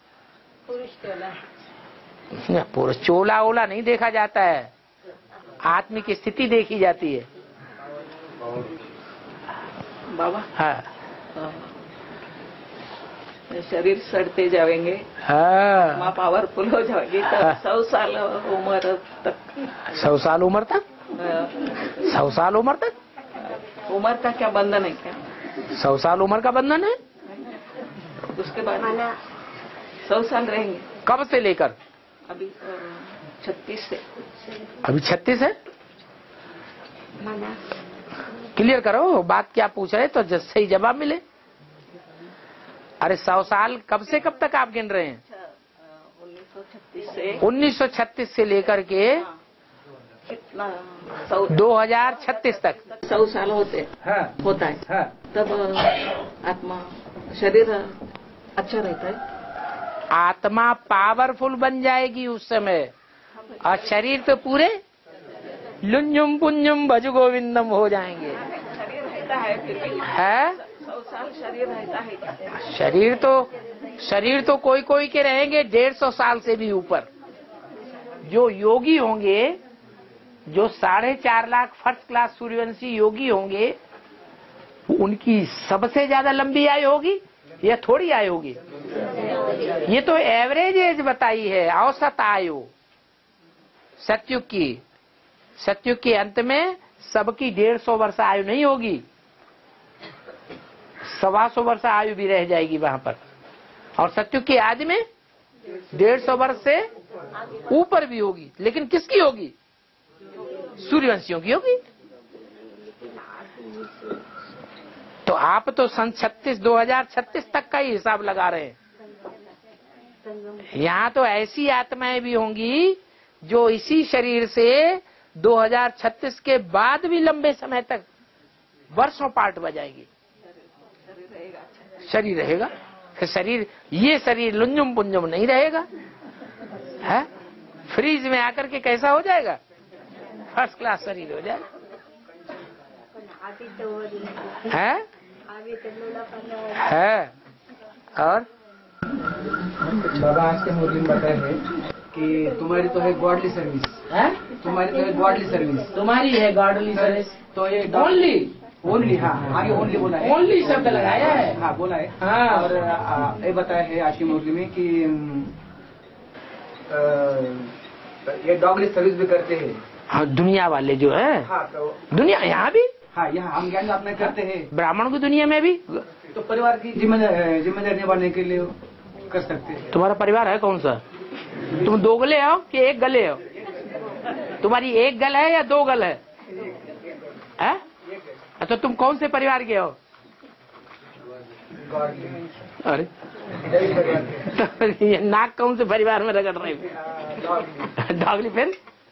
पुरुष चोला ओला नहीं देखा जाता है, आत्मिक स्थिति देखी जाती है। बाबा हाँ, शरीर सड़ते जाएंगे, हाँ, पावरफुल हो जाएगी तब 100 साल उम्र तक। 100 साल उम्र तक? 100 साल उम्र तक? उम्र का क्या बंधन है क्या? 100 साल उम्र का बंधन है। उसके बाद 100 साल रहेंगे। कब से लेकर? अभी 36 से। अभी 36 है? क्लियर करो बात, क्या पूछ रहे तो सही जवाब मिले। अरे 100 साल कब से कब तक आप गिन रहे हैं? 1936 से लेकर के कितना 2036 तक 100 साल होते होता है। तब आत्मा शरीर अच्छा रहता है, आत्मा पावरफुल बन जाएगी उस समय, और शरीर तो पूरे लुंजुम पुंजुम भज गोविंदम हो जाएंगे। शरीर रहता है फिर भी है? 100 साल शरीर रहता है। शरीर तो कोई के रहेंगे 150 साल से भी ऊपर। जो योगी होंगे, जो 4.5 लाख फर्स्ट क्लास सूर्यवंशी योगी होंगे, उनकी सबसे ज्यादा लंबी आयु होगी या थोड़ी आयु होगी? ये तो एवरेज एज बताई है, औसत आयु। सतयुग के अंत में सबकी 150 वर्ष आयु नहीं होगी, 125 वर्ष आयु भी रह जाएगी वहां पर। और सतयुग की आदि में 150 वर्ष से ऊपर भी होगी, लेकिन किसकी होगी? सूर्यवंशियों की होगी। तो आप तो सन 2036 तक का ही हिसाब लगा रहे हैं। यहाँ तो ऐसी आत्माएं भी होंगी जो इसी शरीर से 2036 के बाद भी लंबे समय तक वर्षों पार्ट बजाएगी। शरीर रहेगा, ये शरीर लुंजुम पुंजुम नहीं रहेगा, है? फ्रीज में आकर के कैसा हो जाएगा? फर्स्ट क्लास शरीर हो जाएगा, है? है। और बाबा आज के मुरली में बताए हैं कि तुम्हारी तो है गॉडली सर्विस, तुम्हारी तो है गॉडली सर्विस, तुम्हारी है गॉडली सर्विस, तो ये ओनली हाँ आगे ओनली बोला है, ओनली शब्द लगाया है, हाँ बोला है। हाँ। और ये बताया है आशी मुरली में कि ये डॉगली सर्विस भी करते हैं। हाँ, दुनिया वाले जो है, हाँ तो दुनिया यहाँ भी, हाँ यहाँ हम ज्ञान अपने करते हैं, ब्राह्मण की दुनिया में भी। तो परिवार की जिम्मेदारी निभाने के लिए कर सकते हैं। तुम्हारा परिवार है कौन सा? तुम दो गले हो कि एक गले हो? तुम्हारी एक गल है या दो गल है? अच्छा, तुम कौन से परिवार के हो? अरे तो ये नाक कौन से परिवार में रगड़ रहे हो? डॉगली। फिर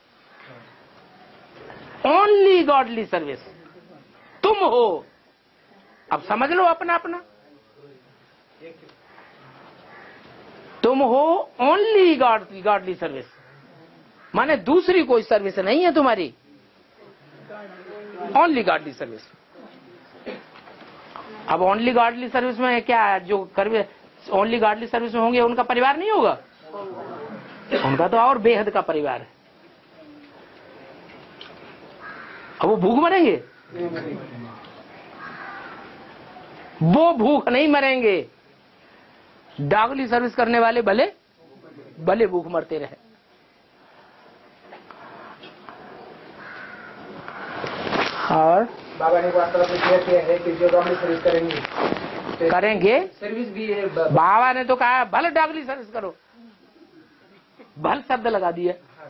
ओनली गॉडली सर्विस तुम हो। अब समझ लो अपना अपना, तुम हो ओनली गॉडली सर्विस, माने दूसरी कोई सर्विस नहीं है तुम्हारी, ओनली गॉडली सर्विस। अब ओनली गॉडली सर्विस में क्या, जो ओनली गॉडली सर्विस में होंगे उनका परिवार नहीं होगा? उनका तो और बेहद का परिवार है। अब वो भूख मरेंगे? वो भूख नहीं मरेंगे। डॉगली सर्विस करने वाले भले भले भूख मरते रहे। और बाबा ने वास्तव में किया है कि जो डॉगली सर्विस करेंगे सर्विस भी है। बाबा ने तो कहा भले डॉगली सर्विस करो, भल शब्द लगा दिया।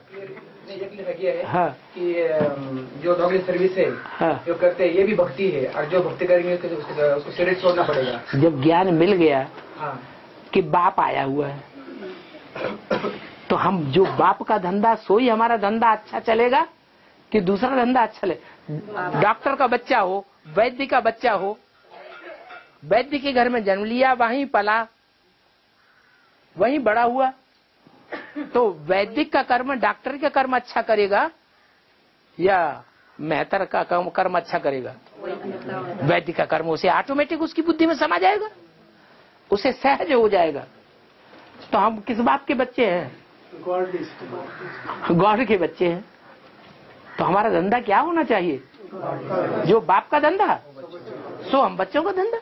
हाँ कि जो डॉगली सर्विस है, हाँ, जो करते हैं ये भी भक्ति है, और जो भक्ति करेंगे तो उसको शरीर छोड़ना पड़ेगा। जब ज्ञान मिल गया, हाँ, कि बाप आया हुआ है, तो हम जो बाप का धंधा, सोई हमारा धंधा अच्छा चलेगा कि दूसरा धंधा अच्छा चले। डॉक्टर का बच्चा हो, वैद्य का बच्चा हो, वैद्य के घर में जन्म लिया, वहीं पला, वहीं बड़ा हुआ, तो वैदिक का कर्म डॉक्टर का कर्म अच्छा करेगा या मेहतर का कर्म अच्छा करेगा? वैदिक का कर्म उसे ऑटोमेटिक उसकी बुद्धि में समा जाएगा, उसे सहज हो जाएगा। तो हम किस बाप के बच्चे हैं? गॉड के बच्चे हैं। तो हमारा धंधा क्या होना चाहिए? जो बाप का धंधा, सो हम बच्चों का धंधा।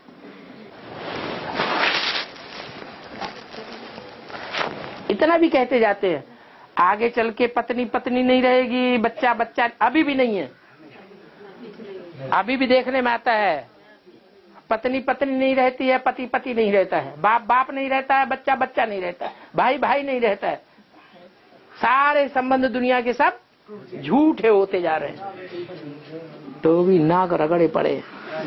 इतना भी कहते जाते हैं, आगे चल के पत्नी पत्नी नहीं रहेगी, बच्चा बच्चा अभी भी नहीं है। अभी भी देखने में आता है, पत्नी पत्नी नहीं रहती है, पति पति नहीं रहता है, बाप बाप नहीं रहता है, बच्चा बच्चा नहीं रहता है, भाई भाई नहीं रहता है। सारे संबंध दुनिया के सब झूठे होते जा रहे हैं, तो भी नाक रगड़े पड़े।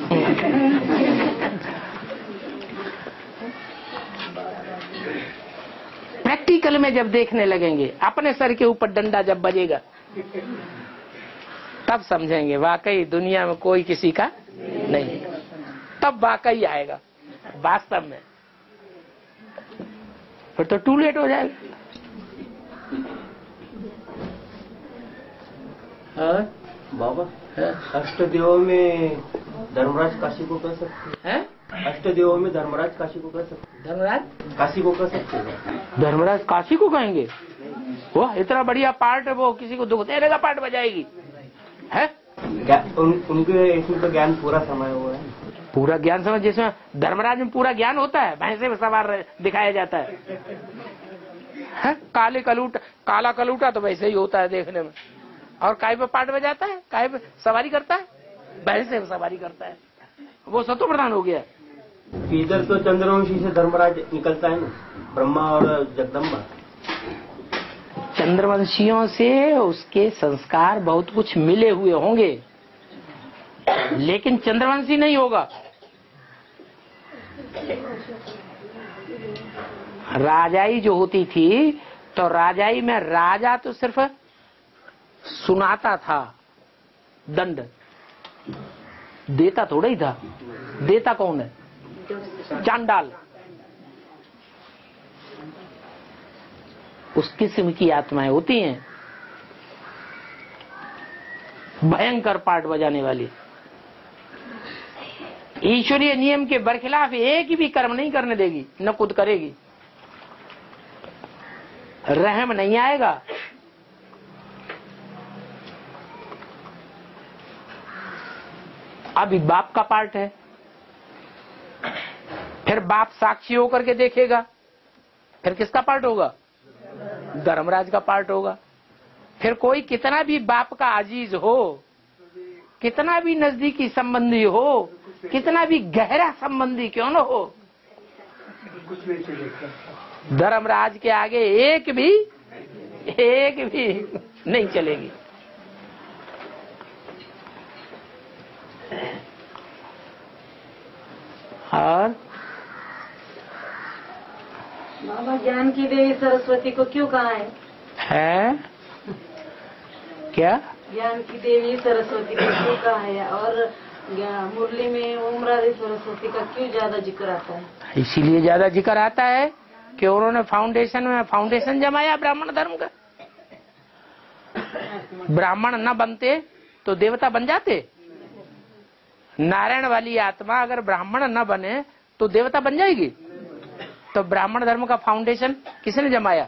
प्रैक्टिकल में जब देखने लगेंगे, अपने सर के ऊपर डंडा जब बजेगा, तब समझेंगे वाकई दुनिया में कोई किसी का नहीं, तब वाकई आएगा वास्तव में। फिर तो टू लेट हो जाएगा। बाबा, अष्टदेवों में धर्मराज काशी को कह सकते हैं? अष्टदेवों में धर्मराज काशी को कह सकते हैं? धर्मराज काशी को कह सकते हैं? धर्मराज काशी को कहेंगे? वो इतना बढ़िया पार्ट है, वो किसी को दुख देने का पार्ट बजाएगी है। उनके इसमें तो ज्ञान पूरा समाया हुआ है, पूरा ज्ञान समझ, जिसमें धर्मराज में पूरा ज्ञान होता है, भैंसे में सवार दिखाया जाता है। काले कलूटा, काला कलूटा तो वैसे ही होता है देखने में, और काय पे पार्ट बजाता है, काय पे सवारी करता है, भैंसे में सवारी करता है, वो सतो प्रधान हो गया। इधर तो चंद्रवंशी से धर्मराज निकलता है ना, ब्रह्मा और जगदम्बा। चंद्रवंशियों से उसके संस्कार बहुत कुछ मिले हुए होंगे, लेकिन चंद्रवंशी नहीं होगा। राजाई जो होती थी, तो राजाई में राजा तो सिर्फ सुनाता था, दंड देता थोड़ा ही था। देता कौन है? चांडाल। उस किस्म की आत्माएं होती हैं, भयंकर पार्ट बजाने वाली। ईश्वरीय नियम के बरखिलाफ एक भी कर्म नहीं करने देगी, न खुद करेगी। रहम नहीं आएगा। अभी बाप का पार्ट है, फिर बाप साक्षी होकर के देखेगा, फिर किसका पार्ट होगा? धर्मराज का पार्ट होगा। फिर कोई कितना भी बाप का अजीज हो, कितना भी नजदीकी संबंधी हो, कितना भी गहरा संबंधी क्यों न हो, धर्मराज के आगे एक भी नहीं चलेगी। और बाबा ज्ञान की देवी सरस्वती को क्यों कहा है? क्या ज्ञान की देवी सरस्वती को क्यों कहा है? और मुरली में ओम राधे सरस्वती का क्यों ज्यादा जिक्र आता है? इसीलिए ज्यादा जिक्र आता है कि उन्होंने फाउंडेशन जमाया ब्राह्मण धर्म का। ब्राह्मण न बनते तो देवता बन जाते। नारायण वाली आत्मा अगर ब्राह्मण न बने तो देवता बन जाएगी। तो ब्राह्मण धर्म का फाउंडेशन किसने जमाया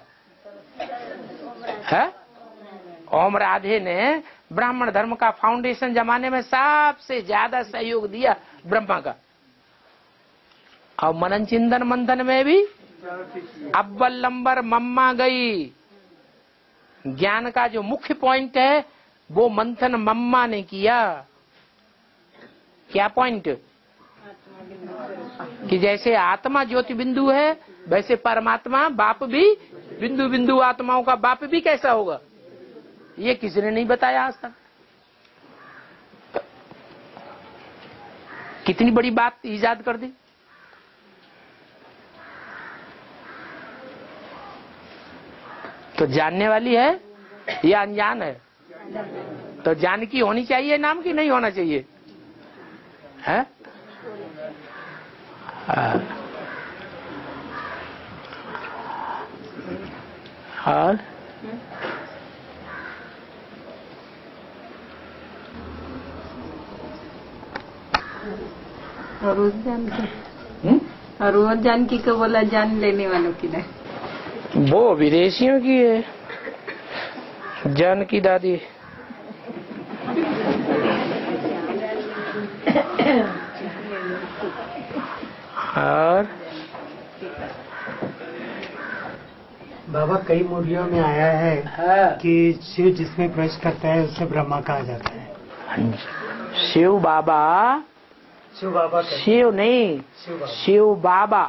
है? ओम राधे ने ब्राह्मण धर्म का फाउंडेशन जमाने में सबसे ज्यादा सहयोग दिया ब्रह्मा का। और मनन चिंतन मंथन में भी अव्वल नंबर मम्मा गई। ज्ञान का जो मुख्य पॉइंट है वो मंथन मम्मा ने किया। क्या पॉइंट? कि जैसे आत्मा ज्योति बिंदु है वैसे परमात्मा बाप भी बिंदु बिंदु आत्माओं का बाप भी कैसा होगा, ये किसी ने नहीं बताया आज तक। कितनी बड़ी बात ईजाद कर दी। तो जानने वाली है या अनजान है? तो जानकी होनी चाहिए नाम की नहीं होना चाहिए है? और रोज जानकी को बोला जान लेने वालों की नहीं, वो विदेशियों की है जानकी दादी। और बाबा कई मुरलियों में आया है कि शिव जिसमें प्रवेश करता है उसे ब्रह्मा कहा जाता है। शिव बाबा शिव नहीं, शिव बाबा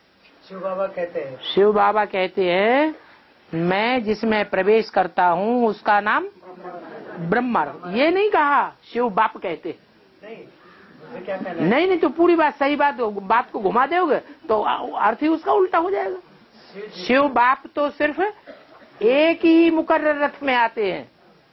कहते हैं मैं जिसमें प्रवेश करता हूँ उसका नाम ब्रह्मा। ये नहीं कहा शिव बाप कहते। नहीं तो पूरी बात सही बात को घुमा दोगे तो अर्थ ही उसका उल्टा हो जाएगा। शिव बाप तो सिर्फ एक ही मुकर्रर रथ में आते हैं।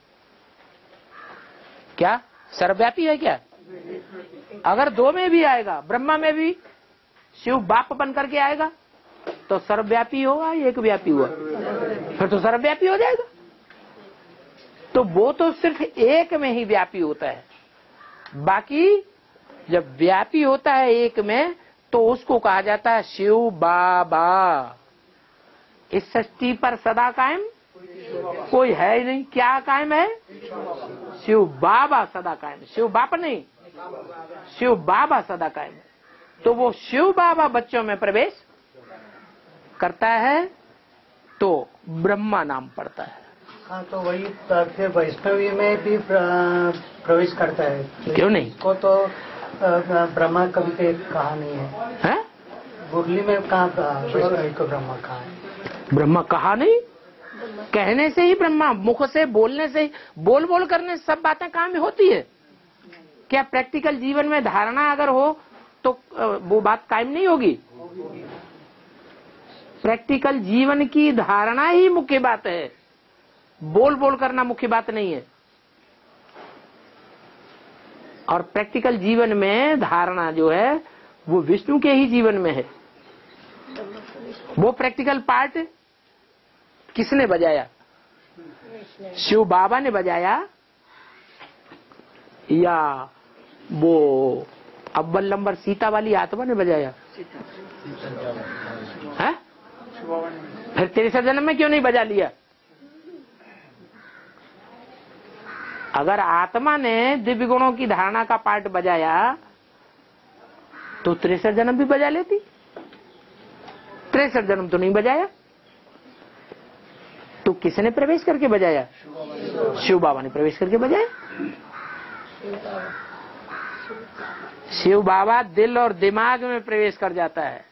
क्या सर्वव्यापी है क्या? अगर दो में भी आएगा, ब्रह्मा में भी शिव बाप बन करके आएगा तो सर्वव्यापी होगा, एक व्यापी हुआ फिर तो सर्वव्यापी हो जाएगा। तो वो तो सिर्फ एक में ही व्यापी होता है। बाकी जब व्यापी होता है एक में तो उसको कहा जाता है शिव बाबा। इस सृष्टि पर सदा कायम कोई है ही नहीं। क्या कायम है? शिव बाबा सदा कायम। शिव बाप नहीं, शिव बाबा सदा कायम। तो वो शिव बाबा बच्चों में प्रवेश करता है तो ब्रह्मा नाम पड़ता है। हाँ, तो वही फिर वैष्णवी में भी प्रवेश करता है। क्यों नहीं? इसको तो ब्रह्मा कभी कहा नहीं है। मुरली में कहाँ वैष्णवी को ब्रह्मा कहा है? ब्रह्मा कहा नहीं, कहने से ही ब्रह्मा, मुख से बोलने से ही, बोल करने से सब बातें काम में होती है। क्या प्रैक्टिकल जीवन में धारणा अगर हो तो वो बात कायम नहीं होगी? प्रैक्टिकल जीवन की धारणा ही मुख्य बात है, बोल करना मुख्य बात नहीं है। और प्रैक्टिकल जीवन में धारणा जो है वो विष्णु के ही जीवन में है। वो प्रैक्टिकल पार्ट किसने बजाया? शिव बाबा ने बजाया या वो अव्वल नंबर सीता वाली आत्मा ने बजाया? है फिर 63 जन्म में क्यों नहीं बजा लिया? अगर आत्मा ने दिव्य गुणों की धारणा का पार्ट बजाया तो 63 जन्म भी बजा लेती। 63 जन्म तो नहीं बजाया, तो किसने प्रवेश करके बजाया? शिव बाबा ने प्रवेश करके बजाया। शिव बाबा दिल और दिमाग में प्रवेश कर जाता है।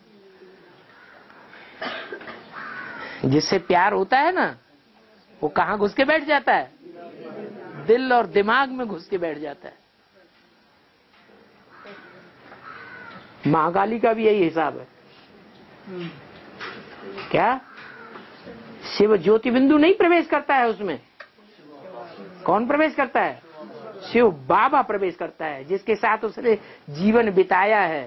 जिससे प्यार होता है ना, वो कहाँ घुस के बैठ जाता है? दिल और दिमाग में घुस के बैठ जाता है। महाकाली का भी यही हिसाब है। क्या शिव ज्योति बिंदु नहीं प्रवेश करता है उसमें? कौन प्रवेश करता है? शिव बाबा प्रवेश करता है, जिसके साथ उसने जीवन बिताया है।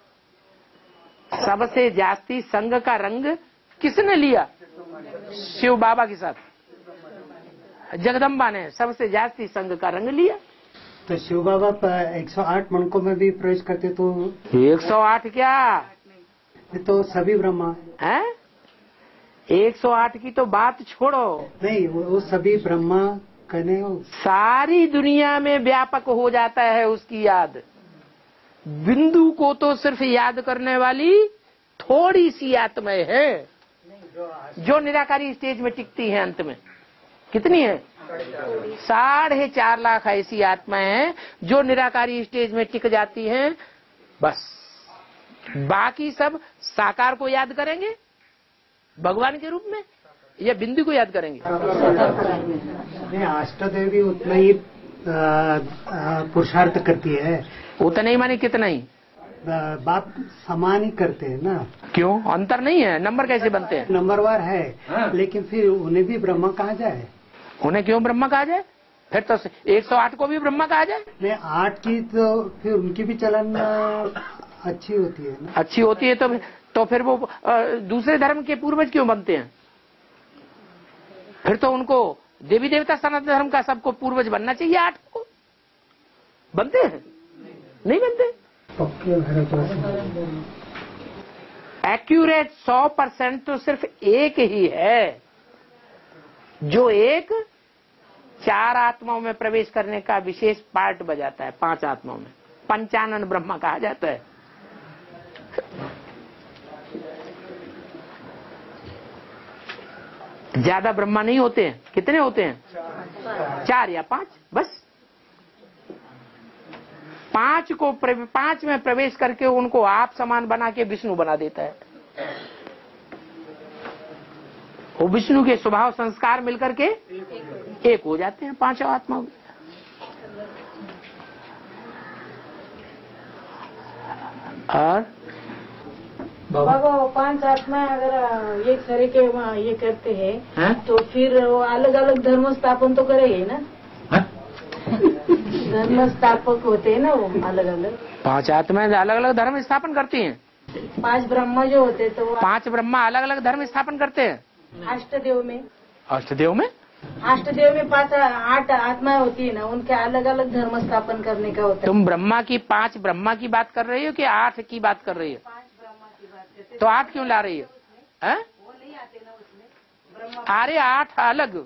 सबसे जास्ती संग का रंग किसने लिया? शिव बाबा के साथ जगदम्बा ने सबसे जास्ती संग का रंग लिया। तो शिव बाबा 108 मनकों में भी प्रवेश करते तो 108 क्या, ये तो सभी ब्रह्मा है। 108 की तो बात छोड़ो, नहीं, वो सभी ब्रह्मा कहने सारी दुनिया में व्यापक हो जाता है उसकी याद। बिंदु को तो सिर्फ याद करने वाली थोड़ी सी आत्माएं है जो निराकारी स्टेज में टिकती हैं। अंत में कितनी है? 4.5 लाख ऐसी आत्माएं हैं जो निराकारी स्टेज में टिक जाती हैं। बस बाकी सब साकार को याद करेंगे भगवान के रूप में, या बिंदु को याद करेंगे? अष्टदेव भी उतना ही पुरुषार्थ करती है। उतना ही माने कितना ही? बात समान ही करते हैं ना। क्यों अंतर नहीं है? नंबर कैसे बनते हैं? नंबरवार है, लेकिन फिर उन्हें भी ब्रह्मा कहा जाए। उन्हें क्यों ब्रह्मा कहा जाए? फिर तो 108 को भी ब्रह्मा कहा जाए। नहीं, 8 की तो फिर उनकी भी चलन अच्छी होती है ना। अच्छी होती है तो फिर वो दूसरे धर्म के पूर्वज क्यों बनते हैं? फिर तो उनको देवी देवता सनातन धर्म का सबको पूर्वज बनना चाहिए। 8 को बनते हैं? नहीं बनते। एक्यूरेट 100% तो सिर्फ एक ही है, जो एक 4 आत्माओं में प्रवेश करने का विशेष पार्ट बजाता है। 5 आत्माओं में पंचानन ब्रह्मा कहा जाता है। ज्यादा ब्रह्मा नहीं होते हैं। कितने होते हैं? 4 या 5 बस। 5 में प्रवेश करके उनको आप समान बना के विष्णु बना देता है। वो विष्णु के स्वभाव संस्कार मिलकर के एक हो जाते हैं 5 आत्माओं। और बाबा को 5 आत्माएं अगर एक तरीके ये करते हैं तो फिर वो अलग अलग धर्म स्थापन तो करेंगे ना? धर्म स्थापक होते हैं ना वो अलग अलग। 5 आत्माएं अलग अलग धर्म स्थापन करती हैं। 5 ब्रह्मा जो होते तो 5 ब्रह्मा अलग अलग धर्म स्थापन करते हैं। अष्टदेव में 8 आत्माएं होती है ना, उनके अलग अलग धर्म स्थापन करने का होता है। तुम ब्रह्मा की 5 ब्रह्मा की बात कर रही हो कि 8 की बात कर रही हो? 5 ब्रह्मा की बात करते तो 8 क्यों ला रही हो? वो नहीं आते ना उसमें। अरे 8 अलग,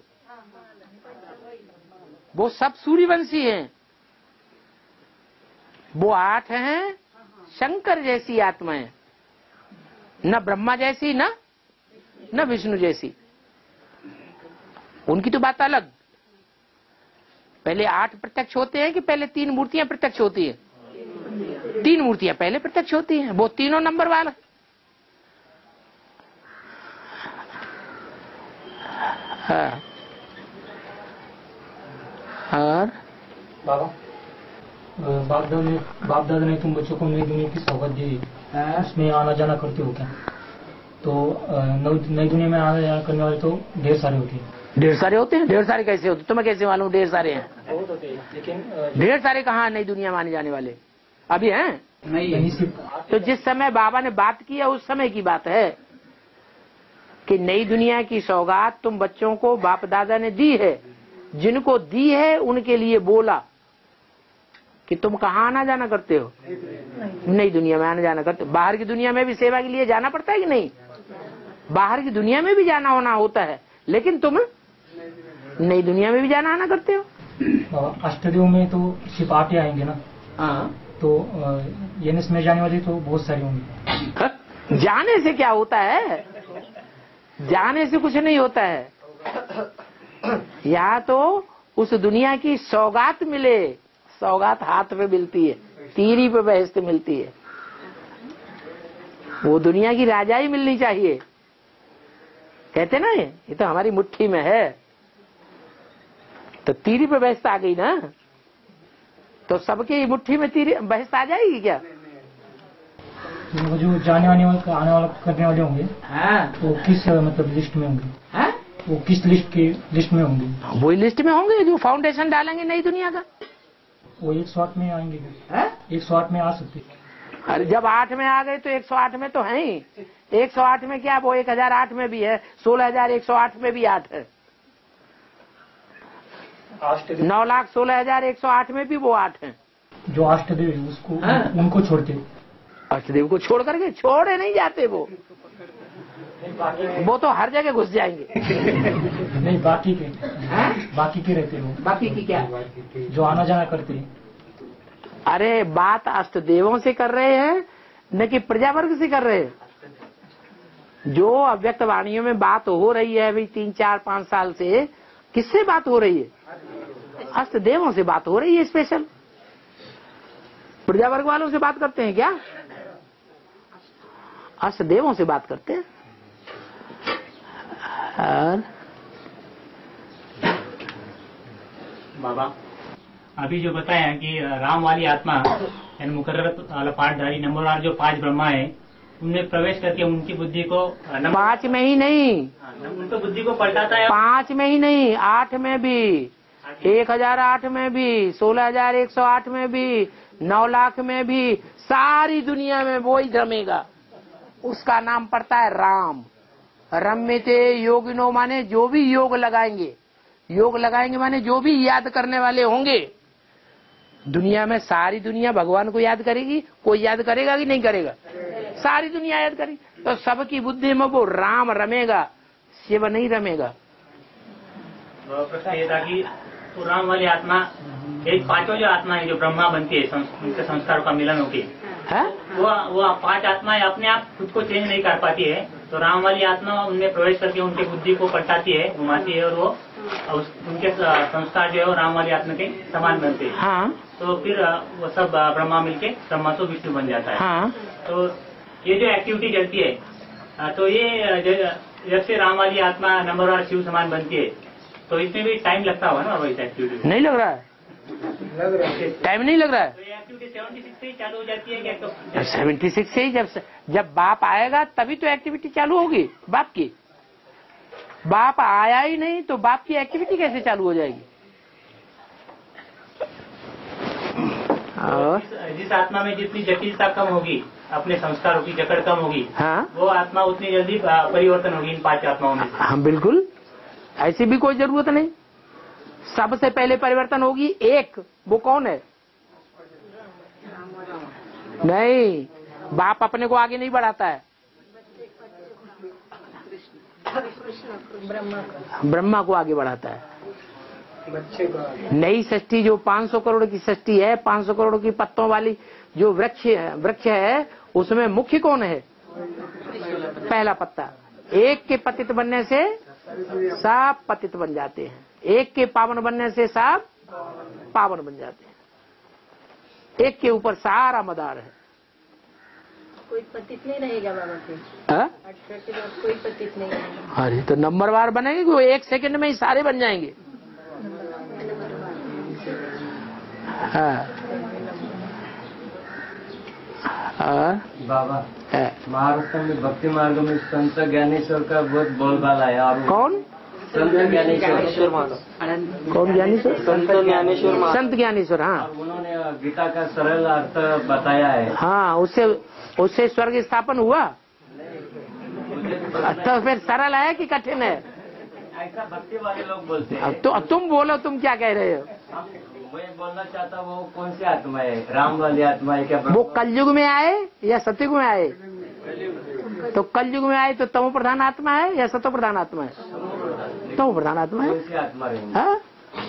वो सब सूर्यवंशी हैं। वो 8 हैं शंकर जैसी आत्माएं, न ब्रह्मा जैसी न विष्णु जैसी। उनकी तो बात अलग। पहले 8 प्रत्यक्ष होते हैं कि पहले 3 मूर्तियां प्रत्यक्ष होती है? 3 मूर्तियां पहले प्रत्यक्ष होती हैं। वो तीनों नंबर वाला। हाँ। और बाप दादा ने तुम बच्चों को नई दुनिया की सौगात दी, उसमें आना जाना करते हो क्या? तो नई दुनिया में आना जाना करने वाले तो ढेर सारे होते हैं। ढेर सारे होते हैं? ढेर सारे कैसे होते? तुम्हें कैसे मालूम ढेर सारे हैं? बहुत होते हैं, लेकिन ढेर सारे कहाँ नई दुनिया में आने जाने वाले? अभी हैं नहीं। तो जिस समय बाबा ने बात किया उस समय की बात है कि नई दुनिया की सौगात तुम बच्चों को बाप दादा ने दी है। जिनको दी है उनके लिए बोला कि तुम कहाँ आना जाना करते हो? नई दुनिया में आना जाना करते हो। बाहर की दुनिया में भी सेवा के लिए जाना पड़ता है कि नहीं? बाहर की दुनिया में भी जाना होना होता है, लेकिन तुम नई दुनिया में भी जाना आना करते हो। अष्टदेव में तो सिर्फ 8 ही आएंगे ना। हाँ, तो एनएस में जाने वाले तो बहुत सारे होंगे। जाने से क्या होता है? जाने से कुछ नहीं होता है। यहाँ तो उस दुनिया की सौगात मिले, सौगात हाथ में मिलती है, तीरी पे बहसते मिलती है। वो दुनिया की राजाई मिलनी चाहिए। कहते ना ये तो हमारी मुट्ठी में है, तो तीरी पे बहसता आ गई ना, तो सबके मुट्ठी में तीरी बहसता आ जाएगी क्या? जो जाने आने वाला करने वाले होंगे, हाँ, वो किस मतलब लिस्ट में होंगे? हाँ? वो किस लिस्ट में होंगे? वही लिस्ट में होंगे जो फाउंडेशन डालेंगे नई दुनिया का। वो 108 में आएंगे? 108 में आ सकते। अरे जब 8 में आ गए तो 108 में तो है ही। 108 में क्या, वो 1008 में भी है, 16108 में भी 8 है, 9,16,108 में भी वो 8 है। जो अष्टदेव है उसको, हाँ? उनको छोड़ते, अष्टदेव को छोड़ करके छोड़े नहीं जाते, वो तो हर जगह घुस जाएंगे। नहीं, बाकी के रहते हो। बाकी की क्या? जो आना जाना करते हैं। अरे बात अष्टदेवों से कर रहे हैं न कि प्रजावर्ग से कर रहे हैं? जो अव्यक्त वाणियों में बात हो रही है अभी 3, 4, 5 साल से, किससे बात हो रही है? अष्टदेवों से बात हो रही है स्पेशल। प्रजावर्ग वालों से बात करते हैं क्या? अष्टदेवों से बात करते हैं। और बाबा अभी जो बताया कि राम वाली आत्मा यानी मुकर्रर वाला पाठधारी नंबरवार जो 5 ब्रह्मा है, उनमें प्रवेश करके उनकी बुद्धि को 5 में ही नहीं, उनकी बुद्धि को पलटाता है। 5 में ही नहीं, 8 में भी, 1008 में भी, 16,108 में भी, 9 लाख में भी, सारी दुनिया में वो ही रमेगा। उसका नाम पड़ता है राम। रम्यते योगिनो माने जो भी योग लगाएंगे, योग लगाएंगे माने जो भी याद करने वाले होंगे। दुनिया में सारी दुनिया भगवान को याद करेगी, कोई याद करेगा कि नहीं करेगा? सारी दुनिया याद करेगी, तो सबकी बुद्धि में वो राम रमेगा, शिव नहीं रमेगा। प्रश्न ये था कि तो राम वाली आत्मा, एक 5 जो आत्मा है जो ब्रह्मा बनती है, उनके संस्कारों का मिलन होके, वो 5 आत्माएं अपने आप खुद को चेंज नहीं कर पाती है, तो राम वाली आत्मा उनमें प्रवेश करके उनकी बुद्धि को पलटाती है, घुमाती है, और वो उनके संस्कार जो है वो राम वाली आत्मा के समान बनते हैं। हाँ। तो फिर वो सब ब्रह्मा मिलके ब्रह्मा तो विष्णु बन जाता है। हाँ। तो ये जो एक्टिविटी चलती है, तो ये जब से राम वाली आत्मा नंबरवार शिव समान बनती है, तो इसमें भी टाइम लगता होगा ना? वो इस एक्टिविटी नहीं लग रहा है, टाइम नहीं लग रहा है। तो ये एक्टिविटी 76 से ही चालू हो जाती है क्या? 76 से ही जब बाप आएगा तभी तो एक्टिविटी चालू होगी बाप की। बाप आया ही नहीं तो बाप की एक्टिविटी कैसे चालू हो जाएगी? और जिस आत्मा में जितनी जटिलता कम होगी, अपने संस्कारों की जकड़ कम होगी, हाँ, वो आत्मा उतनी जल्दी परिवर्तन होगी इन 5 आत्माओं में। हाँ बिल्कुल, ऐसी भी कोई जरूरत नहीं। सबसे पहले परिवर्तन होगी एक, वो कौन है? नहीं, बाप अपने को आगे नहीं बढ़ाता है, ब्रह्मा को आगे बढ़ाता है। नई सृष्टि जो 500 करोड़ की सृष्टि है, 500 करोड़ की पत्तों वाली जो वृक्ष है, उसमें मुख्य कौन है? पहला पत्ता। एक के पतित बनने से सब पतित बन जाते हैं, एक के पावन बनने से सब पावन बन जाते हैं। एक के ऊपर सारा मदार है। कोई पतित नहीं रहेगा बाबा के? 18 के बाद कोई पतित नहीं रहेगा। अरे तो नंबरवार बनेंगे, वो 1 सेकंड में ही सारे बन जाएंगे। बाबा महाराष्ट्र में भक्ति मार्ग में संत ज्ञानेश्वर का बहुत बोलबाला है। और कौन? संत ज्ञानेश्वर। कौन ज्ञानेश्वर? संत ज्ञानेश्वर। हाँ, उन्होंने गीता का सरल अर्थ बताया है। हाँ, उससे स्वर्ग स्थापन हुआ। तो फिर सरल है कि कठिन है? ऐसा भक्ति वाले लोग बोलते हैं। तो तुम बोलो, तुम क्या कह रहे हो? मैं बोलना चाहता वो कौन सी आत्मा है? राम वाली आत्मा है क्या? वो कलयुग में आए या सतयुग में आए? तो कलयुग में आए तो तमो प्रधान आत्मा है या सतो प्रधान आत्मा है? तमो प्रधान आत्मा है। हाँ?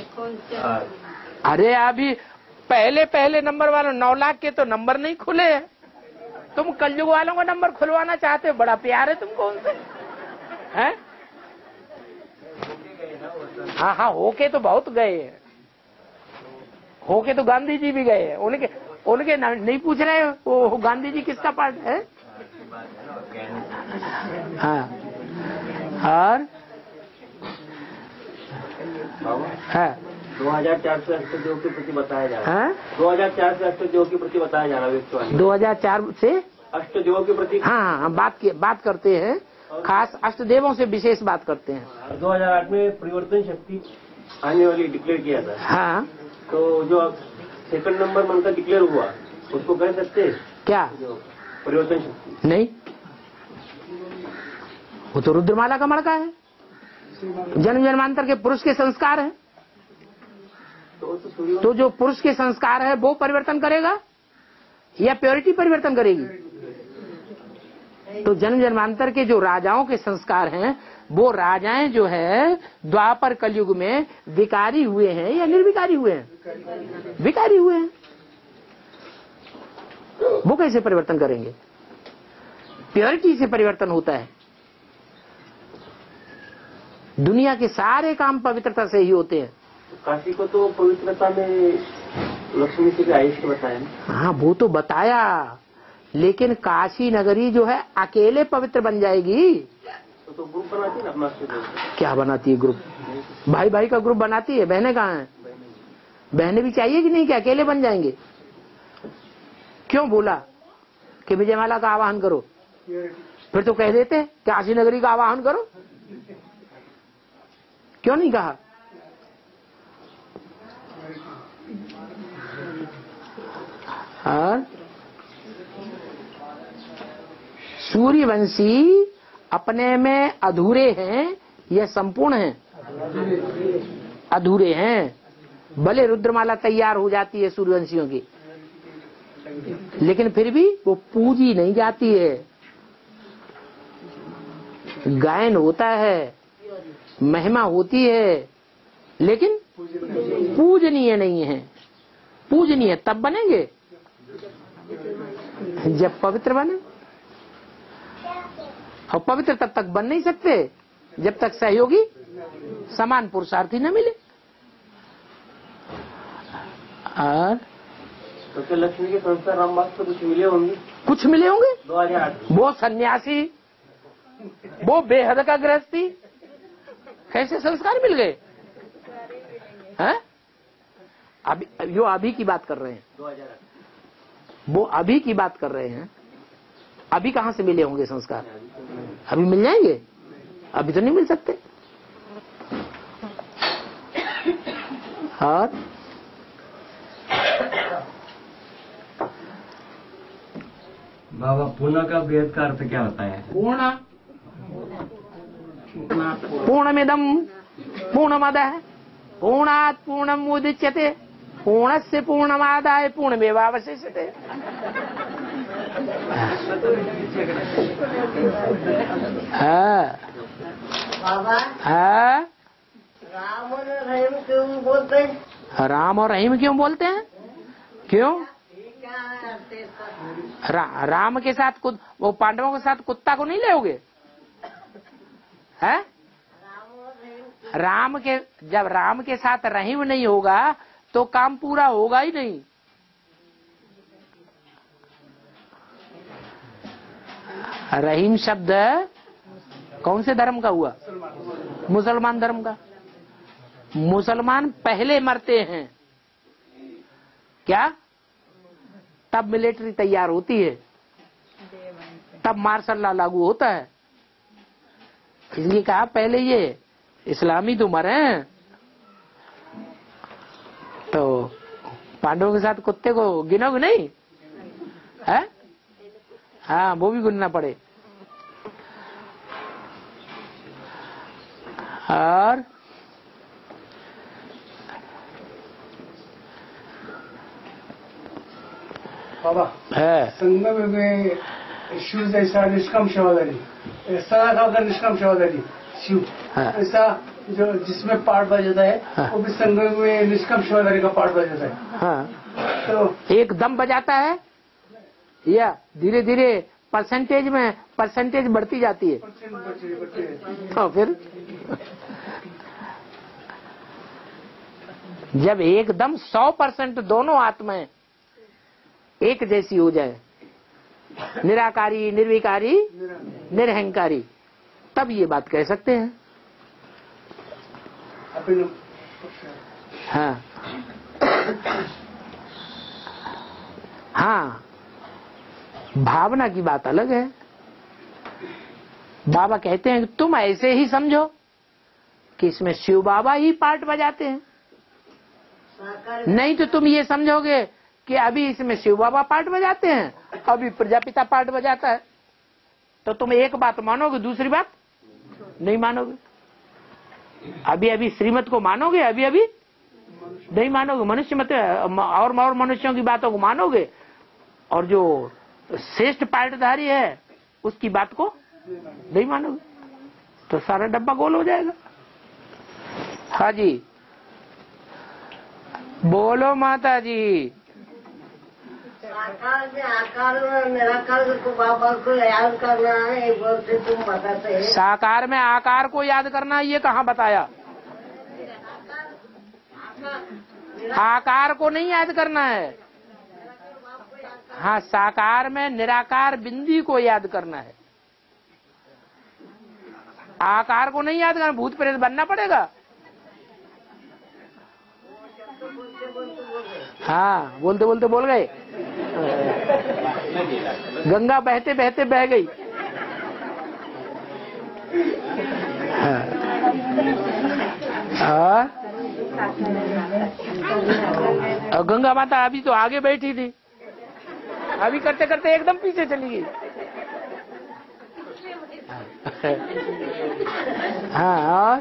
अरे अभी पहले नंबर वालों 9 लाख के तो नंबर नहीं खुले हैं, तुम कलयुग वालों का नंबर खुलवाना चाहते हो। बड़ा प्यार है तुमको उनसे, हैं? हाँ हाँ, होके तो बहुत गए हैं, होके तो गांधी जी भी गए हैं। उनके नहीं पूछ रहे वो गांधी जी किसका पार्ट है? हाँ। और हाँ 2400 अष्टदेव के प्रति बताया जा रहा है। 2400 अष्टदेव के प्रति बताया जा रहा है। 2004 से अष्टदेव के प्रति हाँ बात करते हैं, खास अष्टदेवों से विशेष बात करते हैं। 2008 में परिवर्तन शक्ति आने वाली डिक्लेयर किया था। हाँ, तो जो सेकंड नंबर मन का डिक्लेयर हुआ उसको कह सकते हैं क्या? परिवर्तन शक्ति नहीं, वो तो रुद्रमाला का मड़का है, जन्म जन्मांतर के पुरुष के संस्कार है। तो जो पुरुष के संस्कार है वो परिवर्तन करेगा या प्योरिटी परिवर्तन करेगी? तो जन्म जन्मांतर के जो राजाओं के संस्कार हैं वो राजाएं जो है द्वापर कलयुग में विकारी हुए हैं या निर्विकारी हुए हैं? विकारी हुए हैं। वो कैसे परिवर्तन करेंगे? प्योरिटी से परिवर्तन होता है। दुनिया के सारे काम पवित्रता से ही होते हैं। काशी को तो पवित्रता में लक्ष्मी से आयुष बताया। हाँ वो तो बताया, लेकिन काशी नगरी जो है अकेले पवित्र बन जाएगी तो ग्रुप बनाती है ना अपना। क्या बनाती है ग्रुप? भाई भाई का ग्रुप बनाती है। बहनें कहाँ हैं? बहनें भी चाहिए कि नहीं कि अकेले बन जाएंगे? क्यों बोला कि विजयमाला का आवाहन करो? फिर तो कह देते काशी नगरी का आवाहन करो, क्यों नहीं कहा? और सूर्यवंशी अपने में अधूरे हैं या संपूर्ण हैं? अधूरे हैं। भले रुद्रमाला तैयार हो जाती है सूर्यवंशियों की, लेकिन फिर भी वो पूजी नहीं जाती है। गायन होता है, महिमा होती है, लेकिन पूजनीय नहीं है। पूजनीय तब बनेंगे जब पवित्र बने, और पवित्र तब तक बन नहीं सकते जब तक सहयोगी समान पुरुषार्थी न मिले। और तो लक्ष्मी के संस्कार रामबाग से कुछ मिले होंगे? कुछ मिले होंगे। 2008 वो सन्यासी, वो बेहद का गृहस्थी, कैसे संस्कार मिल गए? हैं? अभी की बात कर रहे हैं, 2008 वो अभी की बात कर रहे हैं। अभी कहाँ से मिले होंगे संस्कार? अभी मिल जाएंगे? अभी तो नहीं मिल सकते। और बाबा पूर्ण का वेद का अर्थ क्या होता है? पूर्णमिदं पूर्णमदः पूर्णात् पूर्णमुदच्यते पूर्णस्य पूर्णमादाय पूर्णमेवावशिष्यते। राम और रहीम क्यों बोलते हैं? राम और रहीम क्यों बोलते हैं? क्यों? राम के साथ वो पांडवों के साथ कुत्ता को नहीं लेओगे? है? जब राम के साथ रहीम नहीं होगा तो काम पूरा होगा ही नहीं। रहीम शब्द कौन से धर्म का हुआ? मुसलमान धर्म का। मुसलमान पहले मरते हैं क्या? तब मिलिट्री तैयार होती है, तब मार्शल लॉ लागू होता है। इसलिए कहा पहले ये इस्लामी तो मरे हैं। तो पांडवों के साथ कुत्ते को गिनोगे नहीं है? हाँ वो भी गिनना पड़े। और बाबा है संगम में शिव जैसा निष्काम सेवादारी, सदा का होता निष्काम सेवादारी शिव। ऐसा जो जिसमें पार्ट बजाता है वो भी संघ में निष्काम सेवादारी का पार्ट बजाता है। हाँ। तो एक दम बजाता है या धीरे धीरे परसेंटेज बढ़ती जाती है। तो फिर जब एकदम 100% दोनों आत्माएं एक जैसी हो जाए, निराकारी, निर्विकारी, निरहंकारी, तब ये बात कह सकते हैं। हाँ हाँ, भावना की बात अलग है। बाबा कहते हैं कि तुम ऐसे ही समझो कि इसमें शिव बाबा ही पार्ट बजाते हैं, नहीं तो तुम ये समझोगे कि अभी इसमें शिव बाबा पार्ट बजाते हैं, अभी प्रजापिता पार्ट बजाता है, तो तुम एक बात मानोगे, दूसरी बात नहीं मानोगे। अभी श्रीमत को मानोगे, अभी नहीं मानोगे। मनुष्य मत और मनुष्यों की बातों को मानोगे, और जो श्रेष्ठ पार्टधारी है उसकी बात को नहीं मानोगे, तो सारा डब्बा गोल हो जाएगा। हाँ जी, बोलो माता जी। साकार में आकार में निराकार को बाबा को याद करना है, बोलते तुम बताते हैं। साकार में आकार को याद करना, ये कहाँ बताया? आकार को नहीं याद करना है। हाँ, साकार में निराकार बिंदी को याद करना है, आकार को नहीं याद करना। भूत प्रेत बनना पड़ेगा। हाँ, बोलते बोलते बोल गए। गंगा बहते बहते बह गई। हाँ, और गंगा माता अभी तो आगे बैठी थी, अभी करते करते एकदम पीछे चली गई। हाँ, और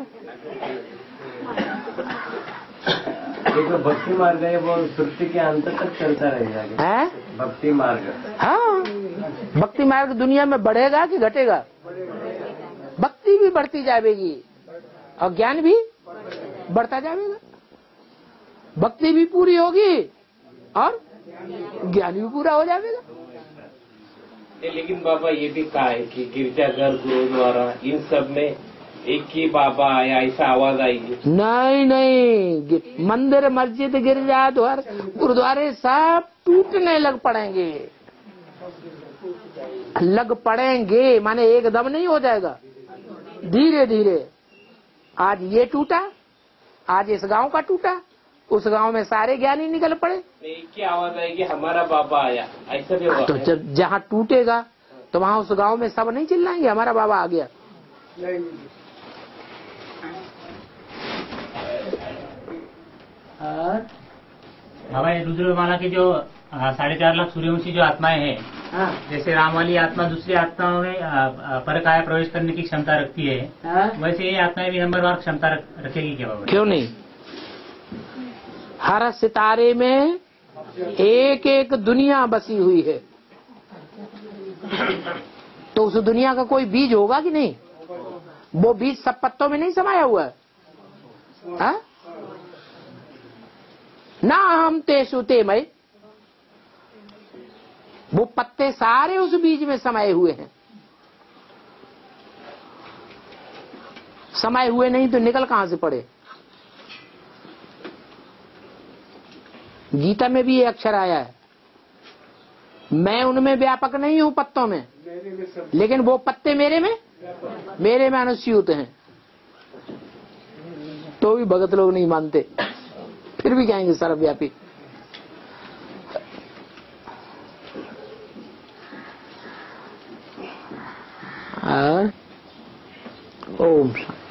जो भक्ति मार्ग है वो सृष्टि के अंत तक चलता रहेगा है? भक्ति मार्ग। हाँ, भक्ति मार्ग दुनिया में बढ़ेगा कि घटेगा? भक्ति भी बढ़ती जाएगी और ज्ञान भी बढ़ता जाएगा। भक्ति भी पूरी होगी और ज्ञान भी पूरा हो जाएगा। लेकिन बाबा ये भी कहा है कि गिरजाघर, गुरुद्वारा, इन सब में एक ही बाबा आया, ऐसा आवाज आएगी? नहीं, मंदिर, मस्जिद, गिरजाघर, गुरुद्वारे सब टूटने लग पड़ेंगे, माने एकदम नहीं हो जाएगा, धीरे धीरे। आज ये टूटा, आज इस गांव का टूटा, उस गांव में सारे ज्ञानी निकल पड़े। एक ही आवाज आएगी, हमारा बाबा आया, ऐसा भी हुआ? तो जब जहाँ टूटेगा तो वहाँ उस गांव में सब नहीं चिल्लाएंगे हमारा बाबा आ गया। बाबा, ये रुद्रमाला की जो 4.5 लाख सूर्यवंशी जो आत्माएं हैं, हाँ। जैसे राम वाली आत्मा दूसरी आत्माओं में परकाया प्रवेश करने की क्षमता रखती है, हाँ। वैसे ये आत्माएं भी नंबरवार क्षमता रखेगी क्या बाबा? क्यों नहीं? हर सितारे में एक एक दुनिया बसी हुई है, तो उस दुनिया का कोई बीज होगा कि नहीं? वो बीज सब पत्तों में नहीं समाया हुआ है। हाँ? ना हम तेसु ते मई, वो पत्ते सारे उस बीज में समाये हुए हैं। समाये हुए नहीं तो निकल कहां से पड़े? गीता में भी ये अक्षर आया है, मैं उनमें व्यापक नहीं हूं पत्तों में, लेकिन वो पत्ते मेरे में अनुस्यूत हैं। तो भी भगत लोग नहीं मानते, फिर भी कहेंगे सर्वव्यापी। ओम शांति।